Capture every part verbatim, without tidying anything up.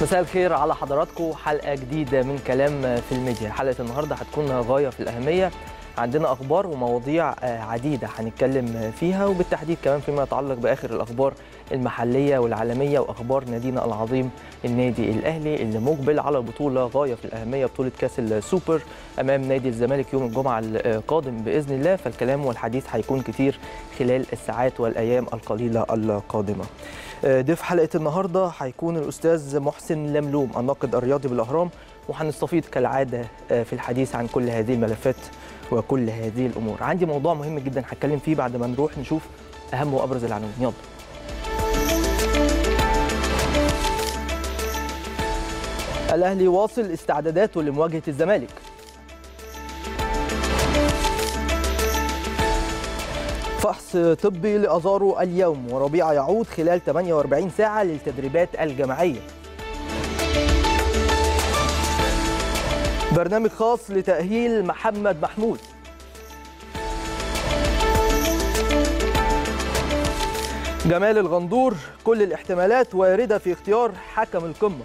مساء الخير على حضراتكم. حلقة جديدة من كلام في الميديا. حلقة النهاردة هتكون غاية في الأهمية. عندنا أخبار ومواضيع عديدة هنتكلم فيها، وبالتحديد كمان فيما يتعلق بآخر الأخبار المحلية والعالمية وأخبار نادينا العظيم النادي الأهلي اللي مقبل على بطولة غاية في الأهمية، بطولة كأس السوبر أمام نادي الزمالك يوم الجمعة القادم بإذن الله. فالكلام والحديث هيكون كتير خلال الساعات والأيام القليلة القادمة. ضيف حلقة النهاردة هيكون الأستاذ محسن لملوم الناقد الرياضي بالأهرام، وهنستفيض كالعادة في الحديث عن كل هذه الملفات وكل هذه الأمور. عندي موضوع مهم جدا هتكلم فيه بعد ما نروح نشوف أهم وأبرز العناوين. يلا. الأهلي واصل استعداداته لمواجهة الزمالك. فحص طبي لأزارو اليوم، وربيعة يعود خلال ثمانية وأربعين ساعة للتدريبات الجماعية. برنامج خاص لتأهيل محمد محمود. جمال الغندور، كل الاحتمالات واردة في اختيار حكم القمة.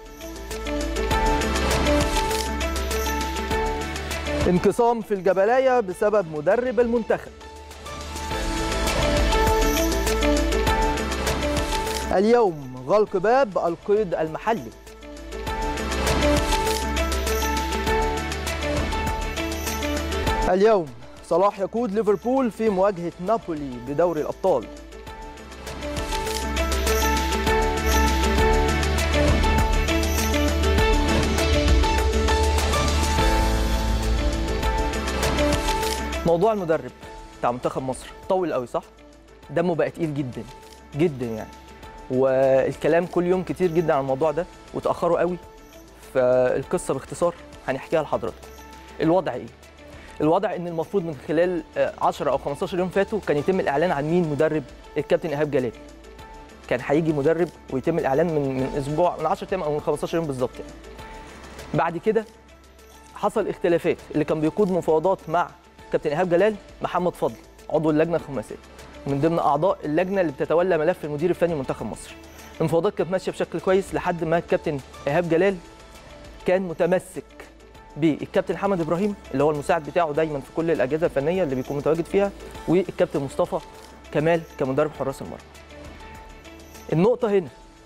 انقسام في الجبلاية بسبب مدرب المنتخب. اليوم غلق باب القيد المحلي. اليوم صلاح يقود ليفربول في مواجهة نابولي بدوري الأبطال. موضوع المدرب بتاع منتخب مصر طول قوي، صح؟ دمه بقى تقيل جدا جدا يعني، والكلام كل يوم كتير جدا عن الموضوع ده وتأخروا قوي. فالقصة باختصار هنحكيها لحضراتكم. الوضع ايه؟ الوضع ان المفروض من خلال عشرة او خمستاشر يوم فاتوا كان يتم الاعلان عن مين مدرب الكابتن ايهاب جلال. كان هيجي مدرب ويتم الاعلان من من اسبوع، من عشرة ايام او من خمستاشر يوم بالظبط يعني. بعد كده حصل اختلافات. اللي كان بيقود مفاوضات مع كابتن ايهاب جلال محمد فضل عضو اللجنه الخماسيه، ومن ضمن اعضاء اللجنه اللي بتتولى ملف المدير الفني لمنتخب مصر. المفاوضات كانت ماشيه بشكل كويس لحد ما الكابتن ايهاب جلال كان متمسك بالكابتن حمد ابراهيم اللي هو المساعد بتاعه دايما في كل الاجهزه الفنيه اللي بيكون متواجد فيها، والكابتن مصطفى كمال كمدرب حراس المرمى. النقطه هنا،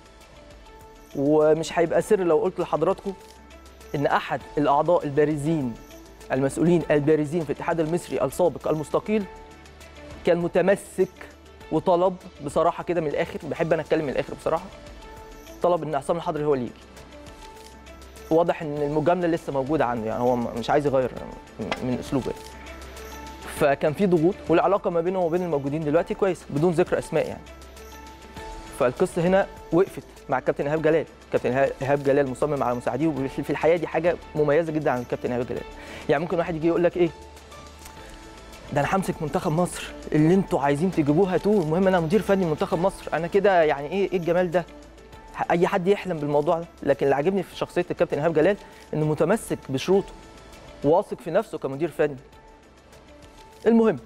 ومش هيبقى سر لو قلت لحضراتكم ان احد الاعضاء البارزين المسؤولين البارزين في الاتحاد المصري السابق المستقيل كان متمسك وطلب بصراحه كده من الاخر، بحب انا اتكلم من الاخر بصراحه، طلب ان عصام الحضري هو اللي يجي. واضح ان المجامله لسه موجوده عنده، يعني هو مش عايز يغير من اسلوبه. فكان في ضغوط، والعلاقه ما بينه وبين الموجودين دلوقتي كويسه بدون ذكر اسماء يعني. فالقصه هنا وقفت مع الكابتن ايهاب جلال. الكابتن ايهاب جلال مصمم على مساعديه، وفي الحقيقه دي حاجه مميزه جدا عن الكابتن ايهاب جلال. يعني ممكن واحد يجي يقول لك ايه ده، انا همسك منتخب مصر اللي انتوا عايزين تجيبوه هاتوه، المهم انا مدير فني منتخب مصر، انا كده يعني ايه ايه الجمال ده؟ اي حد يحلم بالموضوع ده. لكن اللي عاجبني في شخصيه الكابتن ايهاب جلال انه متمسك بشروطه، واثق في نفسه كمدير فني. المهم،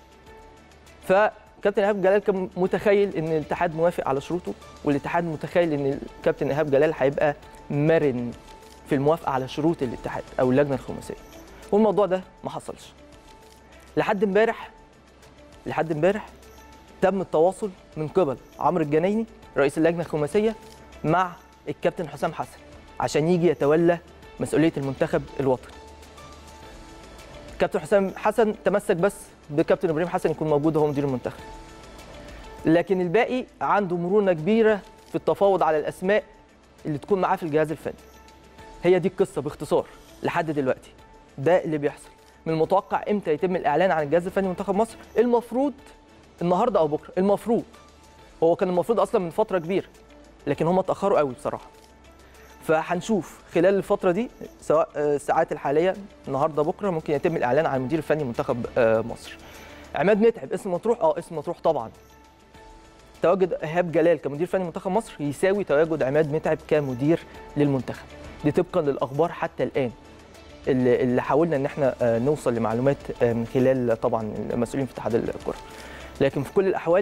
فكابتن ايهاب جلال كان متخيل ان الاتحاد موافق على شروطه، والاتحاد متخيل ان الكابتن ايهاب جلال هيبقى مرن في الموافقه على شروط الاتحاد او اللجنه الخماسيه. والموضوع ده ما حصلش لحد امبارح. لحد امبارح تم التواصل من قبل عمرو الجنايني رئيس اللجنه الخماسيه مع الكابتن حسام حسن عشان يجي يتولى مسؤوليه المنتخب الوطني. الكابتن حسام حسن تمسك بس بكابتن ابراهيم حسن يكون موجود هو مدير المنتخب، لكن الباقي عنده مرونه كبيره في التفاوض على الاسماء اللي تكون معاه في الجهاز الفني. هي دي القصه باختصار لحد دلوقتي. ده اللي بيحصل. من المتوقع امتى يتم الاعلان عن الجهاز الفني لمنتخب مصر؟ المفروض النهارده او بكره. المفروض هو كان المفروض اصلا من فتره كبيره، لكن هم اتاخروا قوي بصراحه. فهنشوف خلال الفتره دي سواء الساعات الحاليه النهارده بكره ممكن يتم الاعلان عن المدير الفني لمنتخب مصر. عماد متعب اسم مطروح، اه اسم مطروح طبعا. تواجد ايهاب جلال كمدير فني منتخب مصر يساوي تواجد عماد متعب كمدير للمنتخب. دي طبقا للاخبار حتى الان اللي, اللي حاولنا ان احنا نوصل لمعلومات من خلال طبعا المسؤولين في اتحاد الكره. لكن في كل الاحوال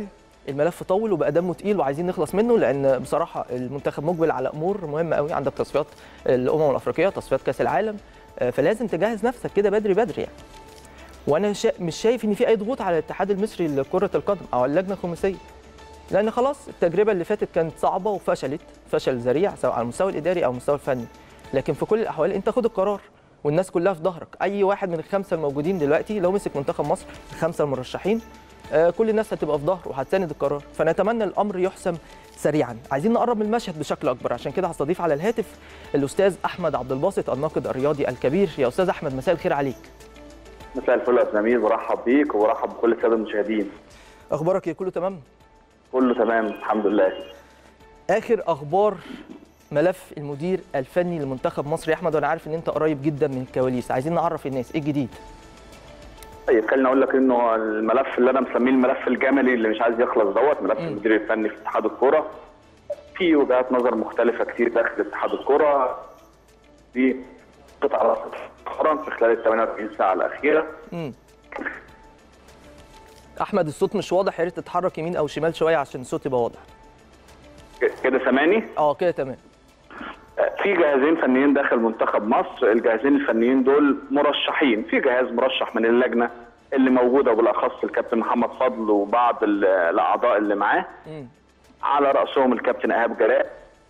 الملف طول وبقى دمه تقيل وعايزين نخلص منه، لان بصراحه المنتخب مقبل على امور مهمه قوي. عندك تصفيات الامم الافريقيه، تصفيات كاس العالم، فلازم تجهز نفسك كده بدري بدري يعني. وانا شا... مش شايف ان في اي ضغوط على الاتحاد المصري لكره القدم او اللجنه الخماسيه، لان خلاص التجربه اللي فاتت كانت صعبه وفشلت فشل ذريع سواء على المستوى الاداري او المستوى الفني. لكن في كل الاحوال انت خد القرار والناس كلها في ظهرك. اي واحد من الخمسه الموجودين دلوقتي لو مسك منتخب مصر، الخمسه المرشحين، آه كل الناس هتبقى في ظهره وهتساند القرار. فنتمنى الامر يحسم سريعا. عايزين نقرب من المشهد بشكل اكبر، عشان كده هستضيف على الهاتف الاستاذ احمد عبد الباسط الناقد الرياضي الكبير. يا استاذ احمد مساء الخير عليك. مساء الفل يا زميل، برحب بيك وبرحب بكل الساده المشاهدين. اخبارك ايه؟ كله تمام؟ كله تمام الحمد لله. اخر اخبار ملف المدير الفني لمنتخب مصر يا احمد، وانا عارف ان انت قريب جدا من الكواليس، عايزين نعرف الناس ايه الجديد. طيب خليني اقول لك انه الملف اللي انا مسميه الملف الجملي اللي مش عايز يخلص دوت ملف م. المدير الفني في اتحاد الكوره. في وجهات نظر مختلفه كتير داخل اتحاد الكوره، في قطع مؤخرا في خلال ال ثمانية وأربعين ساعه الاخيره. م. احمد الصوت مش واضح، يا ريت تتحرك يمين او شمال شويه عشان الصوت يبقى واضح. كده سامعني؟ اه كده تمام. في جهازين فنيين داخل منتخب مصر، الجهازين الفنيين دول مرشحين. في جهاز مرشح من اللجنه اللي موجوده وبالاخص الكابتن محمد فضل وبعض الاعضاء اللي معاه، على راسهم الكابتن ايهاب جلال.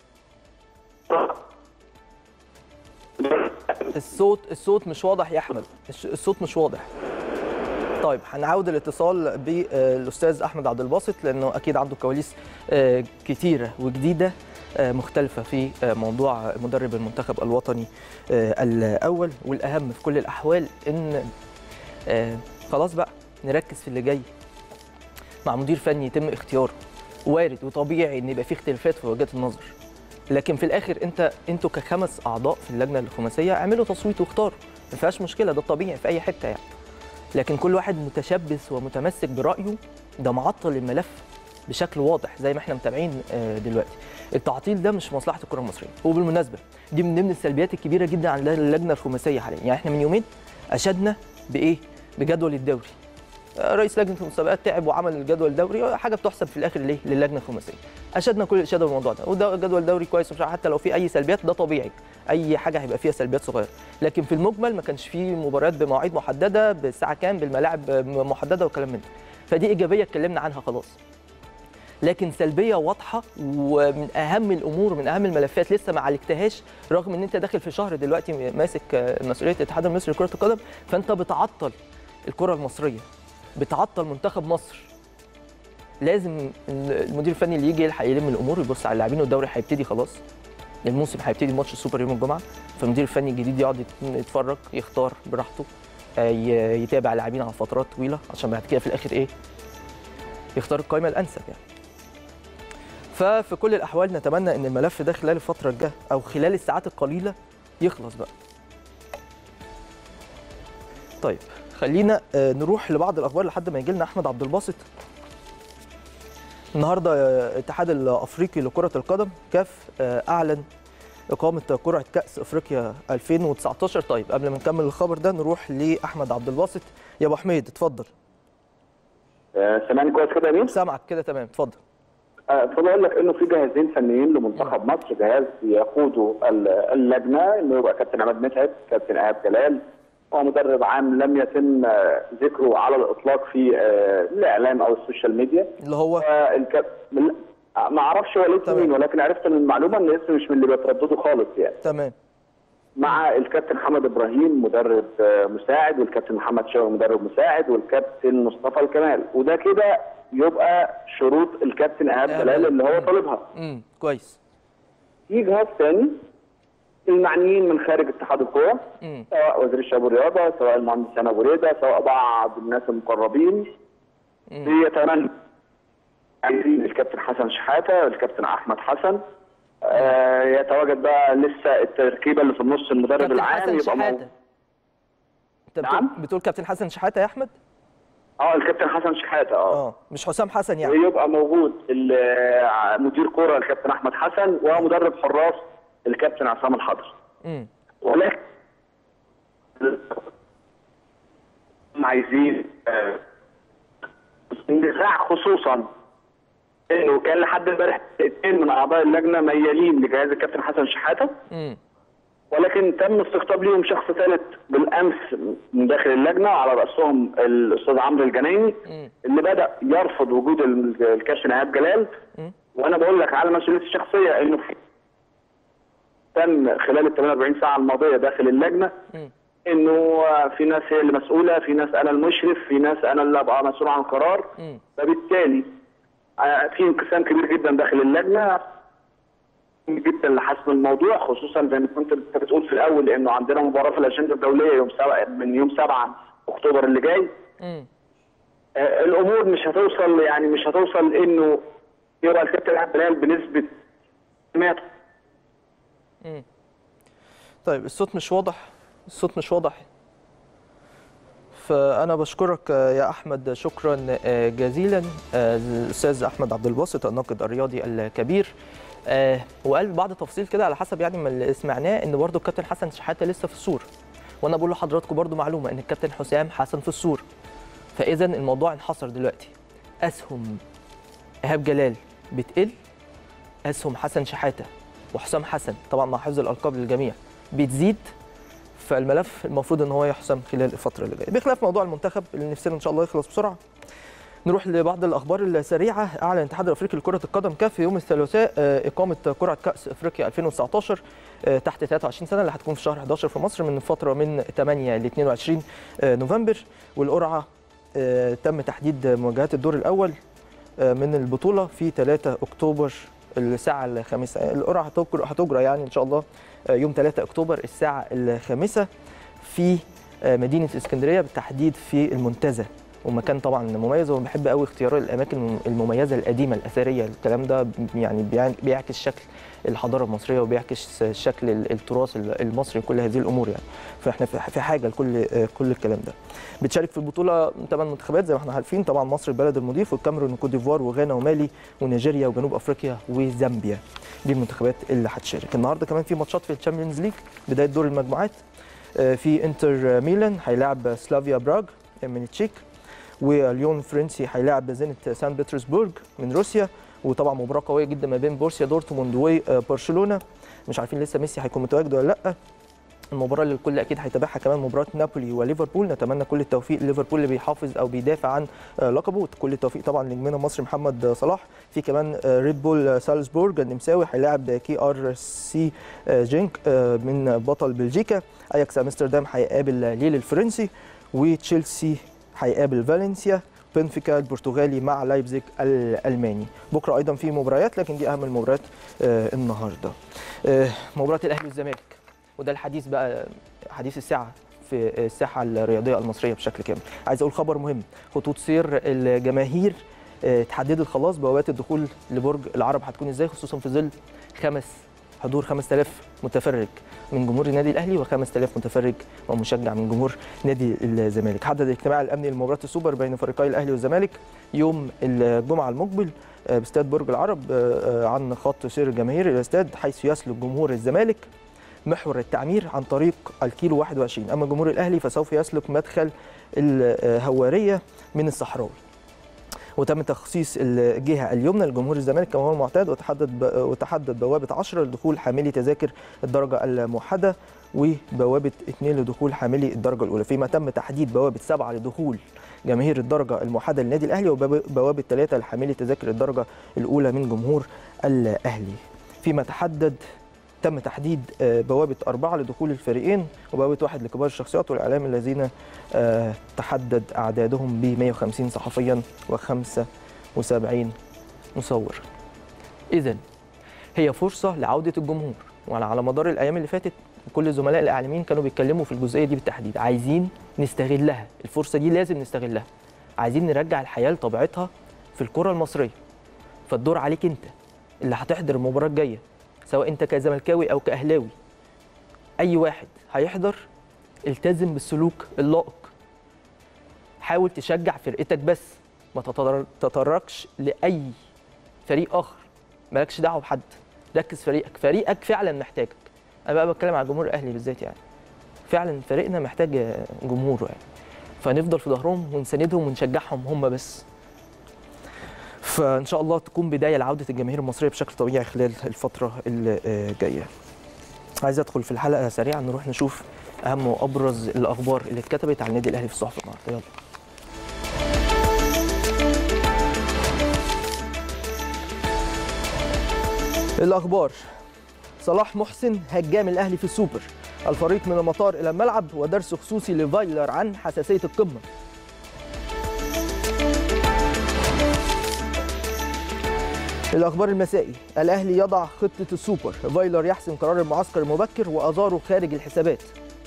الصوت الصوت مش واضح يا احمد، الصوت مش واضح. طيب هنعاود الاتصال بالاستاذ احمد عبد الباسط لانه اكيد عنده كواليس كتيره وجديده مختلفه في موضوع مدرب المنتخب الوطني الاول. والاهم في كل الاحوال ان خلاص بقى نركز في اللي جاي. مع مدير فني يتم اختياره، وارد وطبيعي ان يبقى في اختلافات في وجهات النظر، لكن في الاخر انت انتوا كخمس اعضاء في اللجنه الخماسيه اعملوا تصويت واختاروا، ما فيهاش مشكله، ده الطبيعي في اي حته يعني. لكن كل واحد متشبث ومتمسك برايه، ده معطل الملف بشكل واضح زي ما احنا متابعين دلوقتي. التعطيل ده مش في مصلحه الكره المصريه. وبالمناسبه دي من ضمن السلبيات الكبيره جدا عند اللجنه الخماسيه حاليا. يعني احنا من يومين اشدنا بايه؟ بجدول الدوري. رئيس لجنه المسابقات تعب وعمل الجدول الدوري، حاجه بتحسب في الاخر ليه؟ للجنه الخماسيه. اشدنا كل الاشاده بالموضوع ده، وده جدول دوري كويس ومش حتى لو في اي سلبيات ده طبيعي، اي حاجه هيبقى فيها سلبيات صغيره، لكن في المجمل ما كانش فيه مباريات بمواعيد محدده بالساعه كام بالملاعب محدده وكلام من ده. فدي ايجابيه اتكلمنا عنها خلاص. لكن سلبيه واضحه ومن اهم الامور من اهم الملفات لسه ما عالجتهاش، رغم ان انت داخل في شهر دلوقتي ماسك مسؤوليه الاتحاد المصري لكره القدم، فانت بتعطل الكره المصريه، بتعطل منتخب مصر. لازم المدير الفني اللي يجي يلحق يلم الامور ويبص على اللاعبين، والدوري هيبتدي خلاص، الموسم هيبتدي ماتش السوبر يوم الجمعه، فالمدير الفني الجديد يقعد يتفرج يختار براحته، يتابع اللاعبين على فترات طويله عشان بعد كده في الاخر ايه؟ يختار القائمه الانسب يعني. ففي كل الاحوال نتمنى ان الملف ده خلال الفتره الجايه او خلال الساعات القليله يخلص بقى. طيب خلينا نروح لبعض الاخبار لحد ما يجي لنا احمد عبد الباسط. النهارده الاتحاد الافريقي لكره القدم كاف اعلن اقامه قرعه كاس افريقيا ألفين وتسعتاشر. طيب قبل ما نكمل الخبر ده نروح لاحمد عبد الباسط. يا ابو حميد اتفضل. سامعني كويس كده يا مين؟ سامعك كده تمام، اتفضل. اتفضل. اقول لك انه في جهازين فنيين لمنتخب مصر، جهاز يقوده اللجنه انه يبقى كابتن عماد متعب، كابتن ايهاب جلال، هو مدرب عام لم يتم ذكره على الاطلاق في الاعلام او السوشيال ميديا، اللي هو الكاب... ما اعرفش هو لسه مين، ولكن عرفت من المعلومه ان اسمه مش من اللي بيترددوا خالص يعني. تمام. مع الكابتن حمد ابراهيم مدرب مساعد، والكابتن محمد شوقي مدرب مساعد، والكابتن مصطفى الكمال، وده كده يبقى شروط الكابتن ايهاب جلال اللي هو طالبها. امم كويس. في جهاز ثاني المعنيين من خارج اتحاد الكوره، سواء وزير الشباب والرياضه، سواء المهندس هاني ابو ريده، سواء بعض الناس المقربين، بيتمنى عايزين الكابتن حسن شحاته، الكابتن احمد حسن، آه يتواجد بقى لسه التركيبه اللي في النص المدرب العام يبقى موجود. انت نعم؟ بتقول كابتن حسن شحاته يا احمد؟ اه الكابتن حسن شحاته اه اه مش حسام حسن يعني. ويبقى موجود مدير كوره الكابتن احمد حسن، ومدرب حراس الكابتن عصام الحضري. امم ولكن عايزين النزاع خصوصا انه كان لحد امبارح اثنين من اعضاء اللجنه ميالين لجهاز الكابتن حسن شحاته، امم ولكن تم استقطاب ليهم شخص ثالث بالامس من داخل اللجنه على راسهم الاستاذ عمرو الجنايني اللي بدا يرفض وجود الكابتن ايهاب جلال. وانا بقول لك على مسؤوليتي الشخصيه انه في تم خلال ال ثمانية وأربعين ساعه الماضيه داخل اللجنه انه في ناس هي اللي مسؤوله، في ناس انا المشرف، في ناس انا اللي ابقى مسؤول عن القرار. فبالتالي في انقسام كبير جدا داخل اللجنه جدا لحسم الموضوع، خصوصا زي ما كنت انت بتقول في الاول انه عندنا مباراه في الاجنده الدوليه يوم سبعة من يوم سبعة اكتوبر اللي جاي. آه الامور مش هتوصل يعني مش هتوصل انه يبقى الكابتن ايهاب جلال بنسبه مية. امم طيب الصوت مش واضح، الصوت مش واضح. فأنا بشكرك يا أحمد شكرا جزيلا الأستاذ أحمد عبد الباسط الناقد الرياضي الكبير. وقال بعض التفاصيل كده على حسب يعني ما اللي سمعناه ان برضو الكابتن حسن شحاته لسه في الصورة، وانا بقول لحضراتكم برضو معلومه ان الكابتن حسام حسن في الصورة. فاذا الموضوع انحصر دلوقتي، اسهم ايهاب جلال بتقل، اسهم حسن شحاته وحسام حسن طبعا مع حفظ الالقاب للجميع بتزيد. فالملف المفروض ان هو يحسم خلال الفتره اللي جايه، بخلاف موضوع المنتخب اللي نفسنا ان شاء الله يخلص بسرعه. نروح لبعض الاخبار السريعه. اعلن الاتحاد الافريقي لكره القدم كاف يوم الثلاثاء اقامه قرعه كاس افريقيا ألفين وتسعطاشر تحت ثلاثة وعشرين سنه اللي هتكون في شهر حداشر في مصر من فتره من ثمانية ل اثنين وعشرين نوفمبر. والقرعه تم تحديد مواجهات الدور الاول من البطوله في ثلاثة اكتوبر الساعه الخامسة. القرعه هتجرى يعني ان شاء الله يوم ثلاثة اكتوبر الساعه الخامسة في مدينه اسكندريه بالتحديد في المنتزه، ومكان طبعا مميز. وانا بحب قوي اختيار الاماكن المميزه القديمه الاثريه. الكلام ده يعني بيعكس شكل الحضاره المصريه وبيعكس شكل التراث المصري وكل هذه الامور يعني. فاحنا في حاجه لكل كل الكلام ده. بتشارك في البطوله ثمان منتخبات زي ما احنا عارفين طبعا، مصر البلد المضيف والكاميرون وكوت ديفوار وغانا ومالي ونيجيريا وجنوب افريقيا وزامبيا. دي المنتخبات اللي هتشارك. النهارده كمان في ماتشات في الشامبيونز ليج بدايه دور المجموعات. في انتر ميلان هيلاعب سلافيا براغ من التشيك، وليون فرنسي هيلاعب زينت سان بطرسبورغ من روسيا. وطبعا مباراه قويه جدا ما بين بورسيا دورتموند وبرشلونه. مش عارفين لسه ميسي هيكون متواجد ولا لا. المباراه اللي الكل اكيد هيتابعها كمان مباراه نابولي وليفربول. نتمنى كل التوفيق لليفربول اللي بيحافظ او بيدافع عن لقبه. كل التوفيق طبعا لنجمنا المصري محمد صلاح. في كمان ريد بول سالزبورغ النمساوي هيلاعب كي ار سي جينك من بطل بلجيكا. اياكس امستردام هيقابل ليل الفرنسي، وتشيلسي هيقابل فالنسيا. بنفيكا البرتغالي مع لايبزيج الالماني. بكره ايضا في مباريات، لكن دي اهم المباريات آه النهارده. آه مباراه الاهلي والزمالك، وده الحديث بقى حديث الساعه في الساحه الرياضيه المصريه بشكل كامل. عايز اقول خبر مهم، خطوط سير الجماهير آه اتحددت خلاص. بوابات الدخول لبرج العرب هتكون ازاي، خصوصا في ظل خمس حضور خمسة آلاف متفرج من جمهور النادي الاهلي وخمسة آلاف متفرج ومشجع من جمهور نادي الزمالك. حدد الاجتماع الامني لمباراه السوبر بين فريقي الاهلي والزمالك يوم الجمعه المقبل باستاد برج العرب عن خط سير الجماهير الى الاستاد، حيث يسلك جمهور الزمالك محور التعمير عن طريق الكيلو واحد وعشرين. اما جمهور الاهلي فسوف يسلك مدخل الهواريه من الصحراوي. وتم تخصيص الجهه اليمنى لجمهور الزمالك كما هو المعتاد. وتحدد وتحدد بوابه عشرة لدخول حاملي تذاكر الدرجه الموحده، وبوابه اثنين لدخول حاملي الدرجه الاولى. فيما تم تحديد بوابه سبعة لدخول جماهير الدرجه الموحده للنادي الاهلي، وبوابه ثلاثة لحاملي تذاكر الدرجه الاولى من جمهور الاهلي. فيما تحدد تم تحديد بوابه أربعة لدخول الفريقين، وبوابه واحد لكبار الشخصيات والاعلام الذين تحدد اعدادهم ب مئة وخمسين صحفيا وخمسة وسبعين مصور. اذا هي فرصه لعوده الجمهور، وعلى مدار الايام اللي فاتت كل الزملاء الاعلاميين كانوا بيتكلموا في الجزئيه دي بالتحديد. عايزين نستغلها، الفرصه دي لازم نستغلها. عايزين نرجع الحياه لطبيعتها في الكره المصريه. فالدور عليك انت اللي هتحضر المباراه الجايه، سواء انت كزملكاوي او كاهلاوي. اي واحد هيحضر التزم بالسلوك اللائق. حاول تشجع فرقتك بس، ما تتطرقش لاي فريق اخر. مالكش دعوه بحد، ركز فريقك. فريقك فعلا محتاجك. انا بقى بتكلم على جمهور الاهلي بالذات يعني. فعلا فريقنا محتاج جمهوره يعني. فنفضل في ظهرهم ونساندهم ونشجعهم هم بس. ف فان شاء الله تكون بدايه لعوده الجماهير المصريه بشكل طبيعي خلال الفتره اللي جايه. عايز ادخل في الحلقه سريعا نروح نشوف اهم وابرز الاخبار اللي اتكتبت عن النادي الاهلي في الصحف النهارده. يلا. الاخبار: صلاح محسن هجام الاهلي في السوبر، الفريق من المطار الى الملعب ودرس خصوصي لفايلر عن حساسيه القمه. الاخبار المسائي: الاهلي يضع خطه السوبر، فايلر يحسم قرار المعسكر المبكر وازاره خارج الحسابات.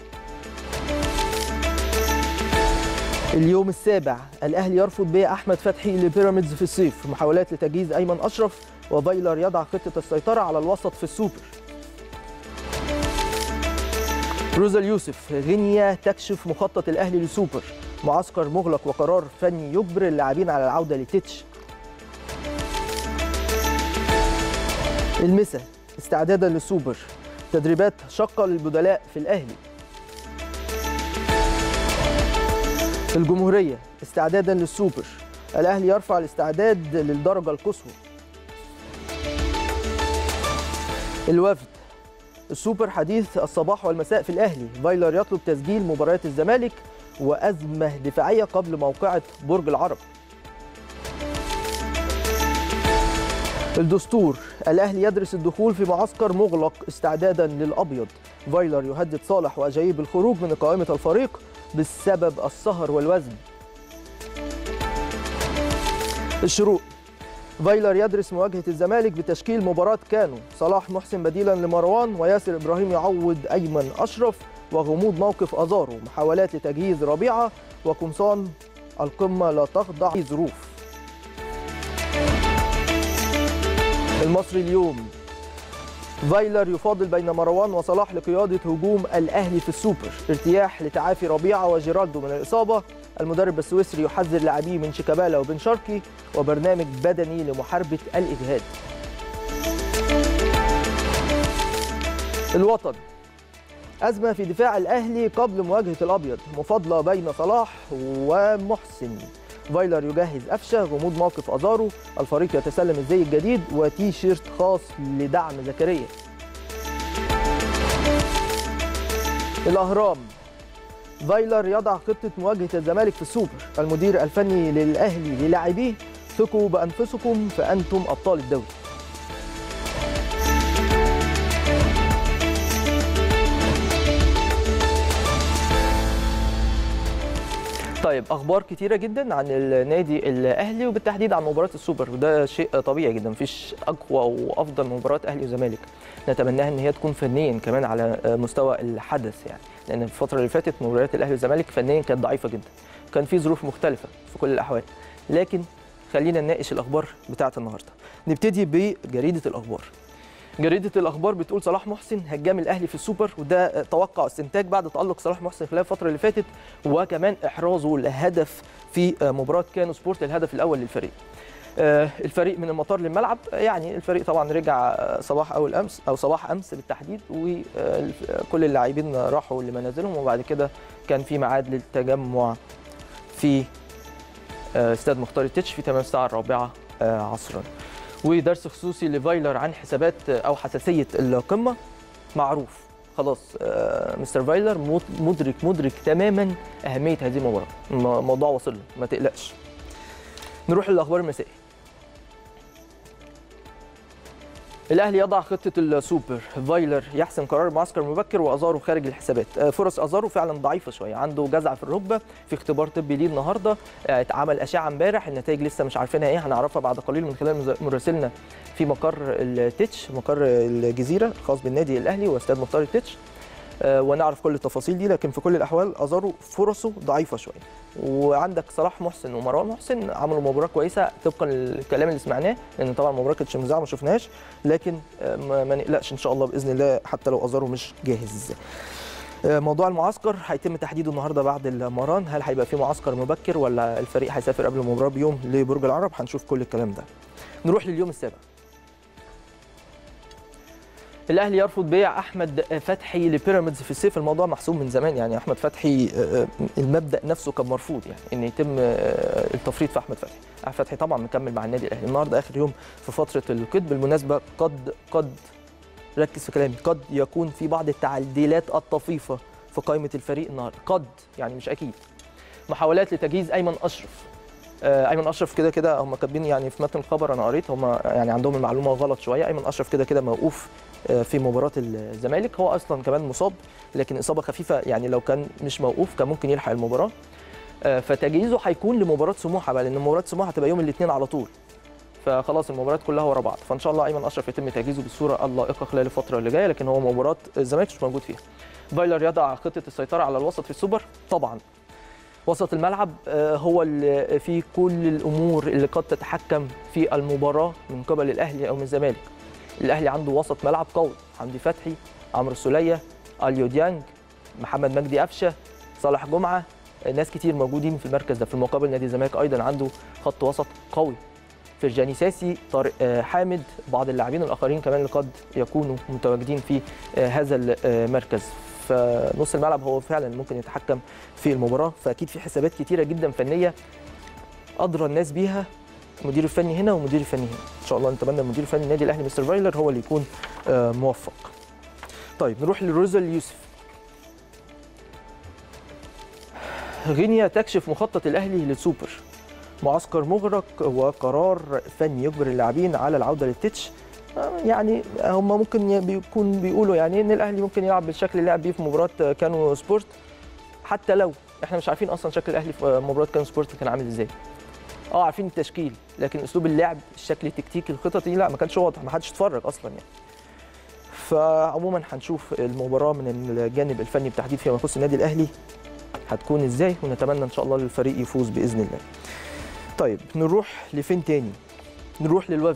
اليوم السابع: الاهلي يرفض بيع احمد فتحي لبيراميدز في الصيف، محاولات لتجهيز ايمن اشرف وفايلر يضع خطه السيطره على الوسط في السوبر. روزا اليوسف: غينيا تكشف مخطط الاهلي للسوبر، معسكر مغلق وقرار فني يجبر اللاعبين على العوده لتيتش. المسا: استعدادا للسوبر، تدريبات شاقه للبدلاء في الاهلي. الجمهوريه: استعدادا للسوبر، الاهلي يرفع الاستعداد للدرجه القصوى. الوفد: السوبر حديث الصباح والمساء في الاهلي، فايلر يطلب تسجيل مباريات الزمالك وازمه دفاعيه قبل موقعه برج العرب. الدستور: الاهلي يدرس الدخول في معسكر مغلق استعدادا للابيض، فايلر يهدد صالح واجايب بالخروج من قائمه الفريق بسبب السهر والوزن. الشروق: فايلر يدرس مواجهه الزمالك بتشكيل مباراه كانو، صلاح محسن بديلا لمروان وياسر ابراهيم يعوض ايمن اشرف، وغموض موقف ازارو، محاولات لتجهيز ربيعه وقمصان القمه لا تخضع ظروف. المصري اليوم: فايلر يفاضل بين مروان وصلاح لقياده هجوم الاهلي في السوبر، ارتياح لتعافي ربيعه وجيرالدو من الاصابه، المدرب السويسري يحذر لاعبيه من شيكابالا وبن شرقي، وبرنامج بدني لمحاربه الاجهاد. الوطن: ازمه في دفاع الاهلي قبل مواجهه الابيض، مفاضله بين صلاح ومحسن، فايلر يجهز قفشه، غموض موقف ازارو، الفريق يتسلم الزي الجديد وتي شيرت خاص لدعم زكريا. الاهرام: فايلر يضع خطه مواجهه الزمالك في السوبر، المدير الفني للاهلي للاعبيه: ثقوا بانفسكم فانتم ابطال الدوري. طيب، اخبار كتيره جدا عن النادي الاهلي وبالتحديد عن مباراه السوبر، وده شيء طبيعي جدا، مفيش اقوى وافضل مباراه اهلي وزمالك، نتمناها ان هي تكون فنيا كمان على مستوى الحدث، يعني لان الفتره اللي فاتت مباريات الاهلي والزمالك فنيا كانت ضعيفه جدا، كان في ظروف مختلفه في كل الاحوال، لكن خلينا نناقش الاخبار بتاعه النهارده. نبتدي بجريده الاخبار. جريدة الأخبار بتقول صلاح محسن هجام الأهلي في السوبر، وده توقع استنتاج بعد تألق صلاح محسن خلال الفترة اللي فاتت، وكمان إحرازه لهدف في مباراة كانو سبورت، الهدف الأول للفريق. الفريق من المطار للملعب، يعني الفريق طبعا رجع صباح أول أمس أو صباح أمس بالتحديد، وكل اللاعبين راحوا لمنازلهم، وبعد كده كان في ميعاد للتجمع في استاد مختار التتش في تمام الساعة الرابعة عصرا. ودرس خصوصي لفايلر عن حسابات او حساسيه القمه، معروف خلاص، مستر فايلر مدرك مدرك تماما اهميه هذه المباراه، الموضوع وصل له، ما تقلقش. نروح للاخبار المسائيه. الاهلي يضع خطه السوبر، فايلر يحسم قرار معسكر مبكر وازارو خارج الحسابات. فرص ازارو فعلا ضعيفه شويه، عنده جزع في الركبه، في اختبار طبي ليه النهارده، اتعمل اشعه امبارح، النتائج لسه مش عارفينها ايه، هنعرفها بعد قليل من خلال مراسلنا في مقر التتش، مقر الجزيره الخاص بالنادي الاهلي واستاد مختار التتش، ونعرف كل التفاصيل دي. لكن في كل الاحوال ازارو فرصه ضعيفه شويه، وعندك صلاح محسن ومروان محسن عملوا مباراه كويسه طبقا للكلام اللي سمعناه، لان طبعا المباراه كانت مذاعه ما شفناهاش، لكن ما نقلقش ان شاء الله باذن الله حتى لو ازارو مش جاهز. موضوع المعسكر هيتم تحديده النهارده بعد المران، هل هيبقى في معسكر مبكر ولا الفريق هيسافر قبل المباراه بيوم لبرج العرب، هنشوف كل الكلام ده. نروح لليوم السابع. الاهلي يرفض بيع احمد فتحي لبيراميدز في الصيف. الموضوع محسوم من زمان يعني. احمد فتحي المبدا نفسه كان مرفوض يعني ان يتم التفريط في احمد فتحي. احمد فتحي طبعا مكمل مع النادي الاهلي. النهارده اخر يوم في فتره القيد. بالمناسبه قد قد ركز في كلامي، قد يكون في بعض التعديلات الطفيفه في قائمه الفريق النهارده، قد يعني مش اكيد. محاولات لتجهيز ايمن اشرف. ايمن اشرف كده كده هم كاتبين يعني في متن الخبر، انا قريت هم يعني عندهم المعلومه غلط شويه. ايمن اشرف كده كده موقوف في مباراه الزمالك، هو اصلا كمان مصاب لكن اصابه خفيفه يعني، لو كان مش موقوف كان ممكن يلحق المباراه. فتجهيزه هيكون لمباراه سموحه بقى، لان مباراه سموحه هتبقى يوم الاثنين على طول، فخلاص المباريات كلها ورا بعض. فان شاء الله ايمن اشرف يتم تجهيزه بالصوره اللائقه خلال الفتره اللي جايه، لكن هو مباراه الزمالك مش موجود فيها. فايلر يضع خطه السيطره على الوسط في السوبر. طبعا وسط الملعب هو اللي فيه كل الامور اللي قد تتحكم في المباراه من قبل الاهلي او من الزمالك. الاهلي عنده وسط ملعب قوي، حمدي فتحي، عمرو السوليه، اليو ديانج، محمد مجدي قفشه، صالح جمعه، ناس كتير موجودين في المركز ده. في المقابل نادي الزمالك ايضا عنده خط وسط قوي، فرجاني ساسي، طارق حامد، بعض اللاعبين الاخرين كمان اللي قد يكونوا متواجدين في هذا المركز. فنص الملعب هو فعلا ممكن يتحكم في المباراه. فاكيد في حسابات كتيره جدا فنيه ادرى الناس بيها، المدير الفني هنا والمدير الفني هنا. ان شاء الله نتمنى المدير الفني النادي الاهلي مستر فايلر هو اللي يكون موفق. طيب نروح لروزل يوسف. غينيا تكشف مخطط الاهلي للسوبر. معسكر مغلق وقرار فني يجبر اللاعبين على العوده للتتش. يعني هم ممكن بيكون بيقولوا يعني ان الاهلي ممكن يلعب بالشكل اللي لعب بيه في مباراه كانو سبورت، حتى لو احنا مش عارفين اصلا شكل الاهلي في مباراه كانو سبورت كان عامل ازاي. اه عارفين التشكيل، لكن اسلوب اللعب، الشكل التكتيكي، الخططي لا ما كانش واضح، ما حدش اتفرج اصلا يعني. فعموما هنشوف المباراه من الجانب الفني بالتحديد فيما يخص النادي الاهلي هتكون ازاي، ونتمنى ان شاء الله للفريق يفوز باذن الله. طيب نروح لفين تاني؟ نروح للوفد.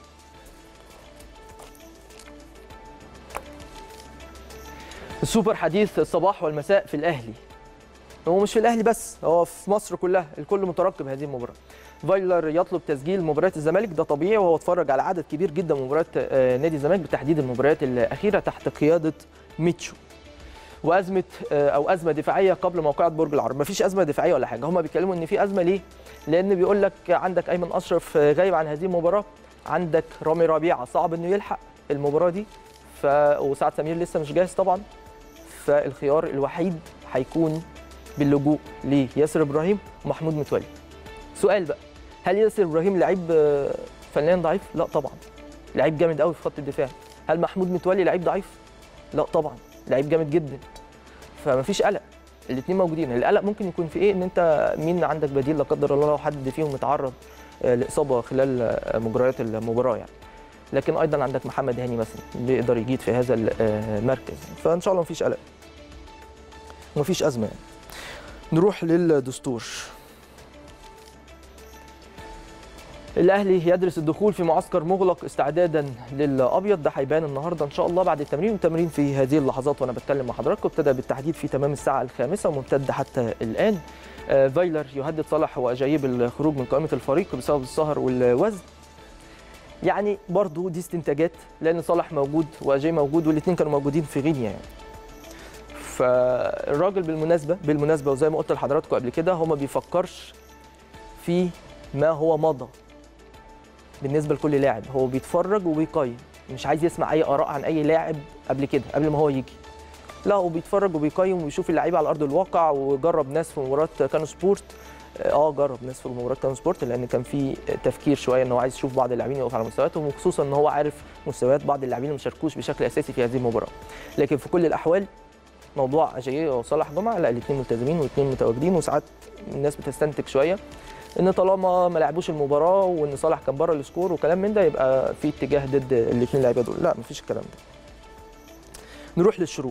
السوبر حديث الصباح والمساء في الاهلي. هو مش في الاهلي بس، هو في مصر كلها، الكل مترقب هذه المباراه. فايلر يطلب تسجيل مباريات الزمالك، ده طبيعي، وهو اتفرج على عدد كبير جدا من مباريات نادي الزمالك بالتحديد المباريات الاخيره تحت قياده ميتشو. وازمه او ازمه دفاعيه قبل موقعة برج العرب. مفيش ازمه دفاعيه ولا حاجه، هم بيتكلموا ان في ازمه. ليه؟ لان بيقول لك عندك ايمن اشرف غايب عن هذه المباراه، عندك رامي ربيعه صعب انه يلحق المباراه دي، ف وسعد سمير لسه مش جاهز طبعا. فالخيار الوحيد هيكون باللجوء لياسر ابراهيم ومحمود متولي. سؤال بقى، هل ياسر ابراهيم لعيب فنيا ضعيف؟ لا طبعا، لعيب جامد قوي في خط الدفاع. هل محمود متولي لعيب ضعيف؟ لا طبعا، لعيب جامد جدا. فمفيش قلق، الاثنين موجودين. القلق ممكن يكون في ايه؟ ان انت مين عندك بديل لا قدر الله لو حد فيهم اتعرض لاصابه خلال مجريات المباراه يعني. لكن ايضا عندك محمد هاني مثلا بيقدر يجيد في هذا المركز، فان شاء الله مفيش قلق ومفيش ازمه يعني. نروح للدستور. الاهلي يدرس الدخول في معسكر مغلق استعدادا للابيض، ده هيبان النهارده ان شاء الله بعد التمرين. والتمرين في هذه اللحظات وانا بتكلم مع حضراتكم ابتدى بالتحديد في تمام الساعه الخامسه وممتد حتى الان. آه فايلر يهدد صالح واجايب الخروج من قائمه الفريق بسبب السهر والوزن. يعني برضو دي استنتاجات، لان صالح موجود واجاي موجود والاثنين كانوا موجودين في غينيا يعني. فالراجل بالمناسبه بالمناسبه وزي ما قلت لحضراتكم قبل كده، هو ما بيفكرش في ما هو مضى بالنسبه لكل لاعب، هو بيتفرج وبيقيم، مش عايز يسمع اي اراء عن اي لاعب قبل كده قبل ما هو يجي. لا هو بيتفرج وبيقيم ويشوف اللعيبه على ارض الواقع. وجرب ناس في مباراه كانو سبورت، اه جرب ناس في مباراه كانو سبورت لان كان في تفكير شويه ان هو عايز يشوف بعض اللاعبين يقف على مستوياتهم، وخصوصا ان هو عارف مستويات بعض اللاعبين اللي ما شاركوش بشكل اساسي في هذه المباراه. لكن في كل الاحوال موضوع اجاييه وصالح جمعه لا، الاثنين ملتزمين والاثنين متواجدين. وساعات الناس بتستنتج شويه ان طالما ما لعبوش المباراه وان صالح كان بره السكور وكلام من ده يبقى في اتجاه ضد الاثنين لعيبه دول. لا مفيش الكلام ده. نروح للشروق.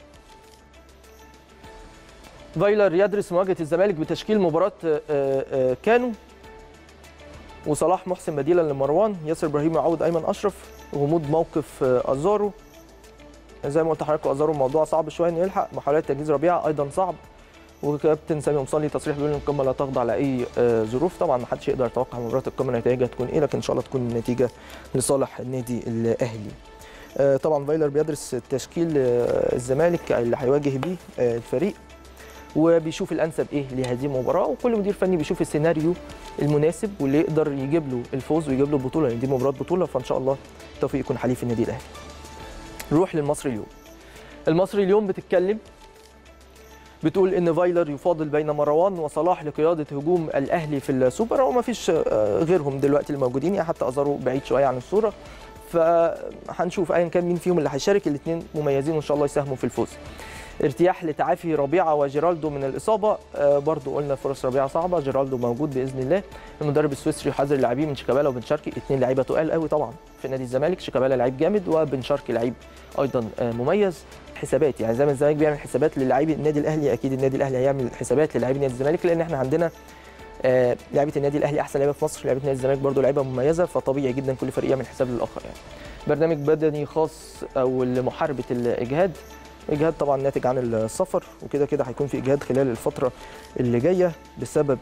فايلر يدرس مواجهه الزمالك بتشكيل مباراه كانو، وصلاح محسن بديلا لمروان، ياسر ابراهيم يعوض ايمن اشرف، غموض موقف ازارو. زي ما قلت لحضراتكم ازارو الموضوع صعب شويه انه يلحق، محاولات تجهيز ربيعه ايضا صعب. وكابتن سامي مصلي تصريح بيقول ان القمه لا تخضع لاي ظروف. طبعا ما حدش يقدر يتوقع مباراه القمه نتائجها تكون ايه، لكن ان شاء الله تكون النتيجه لصالح النادي الاهلي. طبعا فايلر بيدرس تشكيل الزمالك اللي هيواجه بيه الفريق، وبيشوف الانسب ايه لهذه المباراه، وكل مدير فني بيشوف السيناريو المناسب واللي يقدر يجيب له الفوز ويجيب له البطوله، لان دي مباراه بطوله، فان شاء الله التوفيق يكون حليف النادي الاهلي. نروح للمصري اليوم. المصري اليوم بتتكلم بتقول ان فايلر يفاضل بين مروان وصلاح لقياده هجوم الاهلي في السوبر، وما فيش غيرهم دلوقتي الموجودين، يعني حتى ازارو بعيد شويه عن الصوره، فهنشوف ايا كان مين فيهم اللي هيشارك، الاثنين مميزين وان شاء الله يساهموا في الفوز. ارتياح لتعافي ربيعه وجيرالدو من الاصابه، آه برضو قلنا فرص ربيعه صعبه، جيرالدو موجود باذن الله. المدرب السويسري يحذر اللاعبين من شيكابالا وبن شرقي، اثنين لعيبه تقال قوي طبعا في نادي الزمالك، شيكابالا لعيب جامد وبن شرقي لعيب ايضا آه مميز. حسابات يعني زي ما الزمالك بيعمل حسابات للاعبي النادي الاهلي، اكيد النادي الاهلي هيعمل حسابات للاعبي نادي الزمالك، لان احنا عندنا آه لعيبه النادي الاهلي احسن لعيبه في مصر، لعيبه نادي الزمالك برضو لعيبه مميزه، فطبيعي جدا كل فريق يعمل حساب للاخر. يعني برنامج بدني خاص او لمحاربه الاجهاد، اجهاد طبعا ناتج عن السفر، وكده كده هيكون في اجهاد خلال الفتره اللي جايه بسبب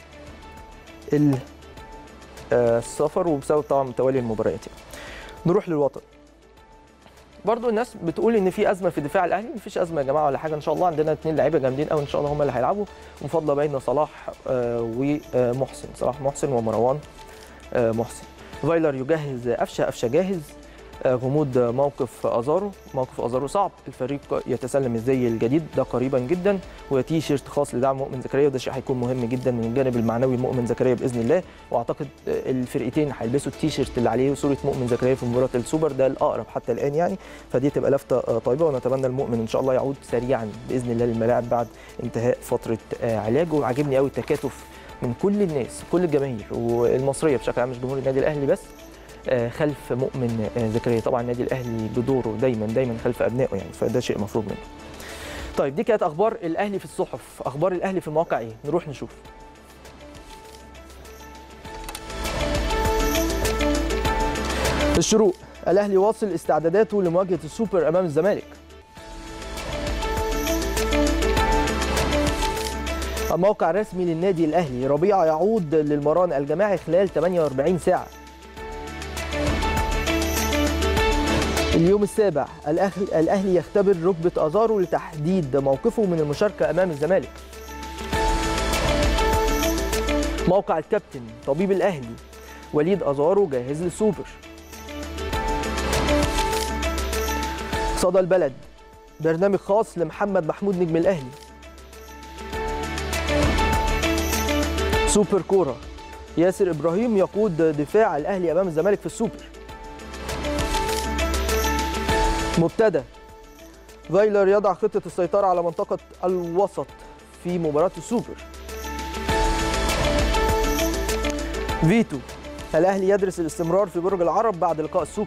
السفر وبسبب طبعا توالي المباريات. يعني نروح للوطن. برضو الناس بتقول ان في ازمه في دفاع الاهلي، مفيش ازمه يا جماعه ولا حاجه، ان شاء الله عندنا اثنين لعيبه جامدين قوي ان شاء الله هم اللي هيلعبوا، مفاضله بين صلاح ومحسن، صلاح محسن ومروان محسن. فايلر يجهز قفشه، قفشه جاهز. غموض موقف ازارو، موقف ازارو صعب، الفريق يتسلم الزي الجديد ده قريبا جدا، وتي شيرت خاص لدعم مؤمن زكريا، وده شيء هيكون مهم جدا من الجانب المعنوي مؤمن زكريا باذن الله، واعتقد الفرقتين هيلبسوا التي شيرت اللي عليه صوره مؤمن زكريا في مباراه السوبر، ده الاقرب حتى الان يعني، فدي تبقى لفته طيبه، ونتمنى المؤمن ان شاء الله يعود سريعا باذن الله للملاعب بعد انتهاء فتره علاجه. وعجبني قوي التكاتف من كل الناس، كل الجماهير والمصريه بشكل عام، مش جمهور النادي الاهلي بس، خلف مؤمن زكريا. طبعا النادي الاهلي بدوره دايما دايما خلف ابنائه يعني، فده شيء مفروض منه. طيب دي كانت اخبار الاهلي في الصحف، اخبار الاهلي في المواقع ايه؟ نروح نشوف. الشروق، الاهلي واصل استعداداته لمواجهه السوبر امام الزمالك. الموقع الرسمي للنادي الاهلي، ربيعه يعود للمران الجماعي خلال ثمانية وأربعين ساعه. اليوم السابع، الاهلي يختبر ركبه ازارو لتحديد موقفه من المشاركه امام الزمالك. موقع الكابتن، طبيب الاهلي، وليد ازارو جاهز للسوبر. صدى البلد، برنامج خاص لمحمد محمود نجم الاهلي. سوبر كوره، ياسر ابراهيم يقود دفاع الاهلي امام الزمالك في السوبر. مبتدأ، فايلر يضع خطة السيطرة على منطقة الوسط في مباراة السوبر. فيتو، الأهلي يدرس الاستمرار في برج العرب بعد لقاء السوبر.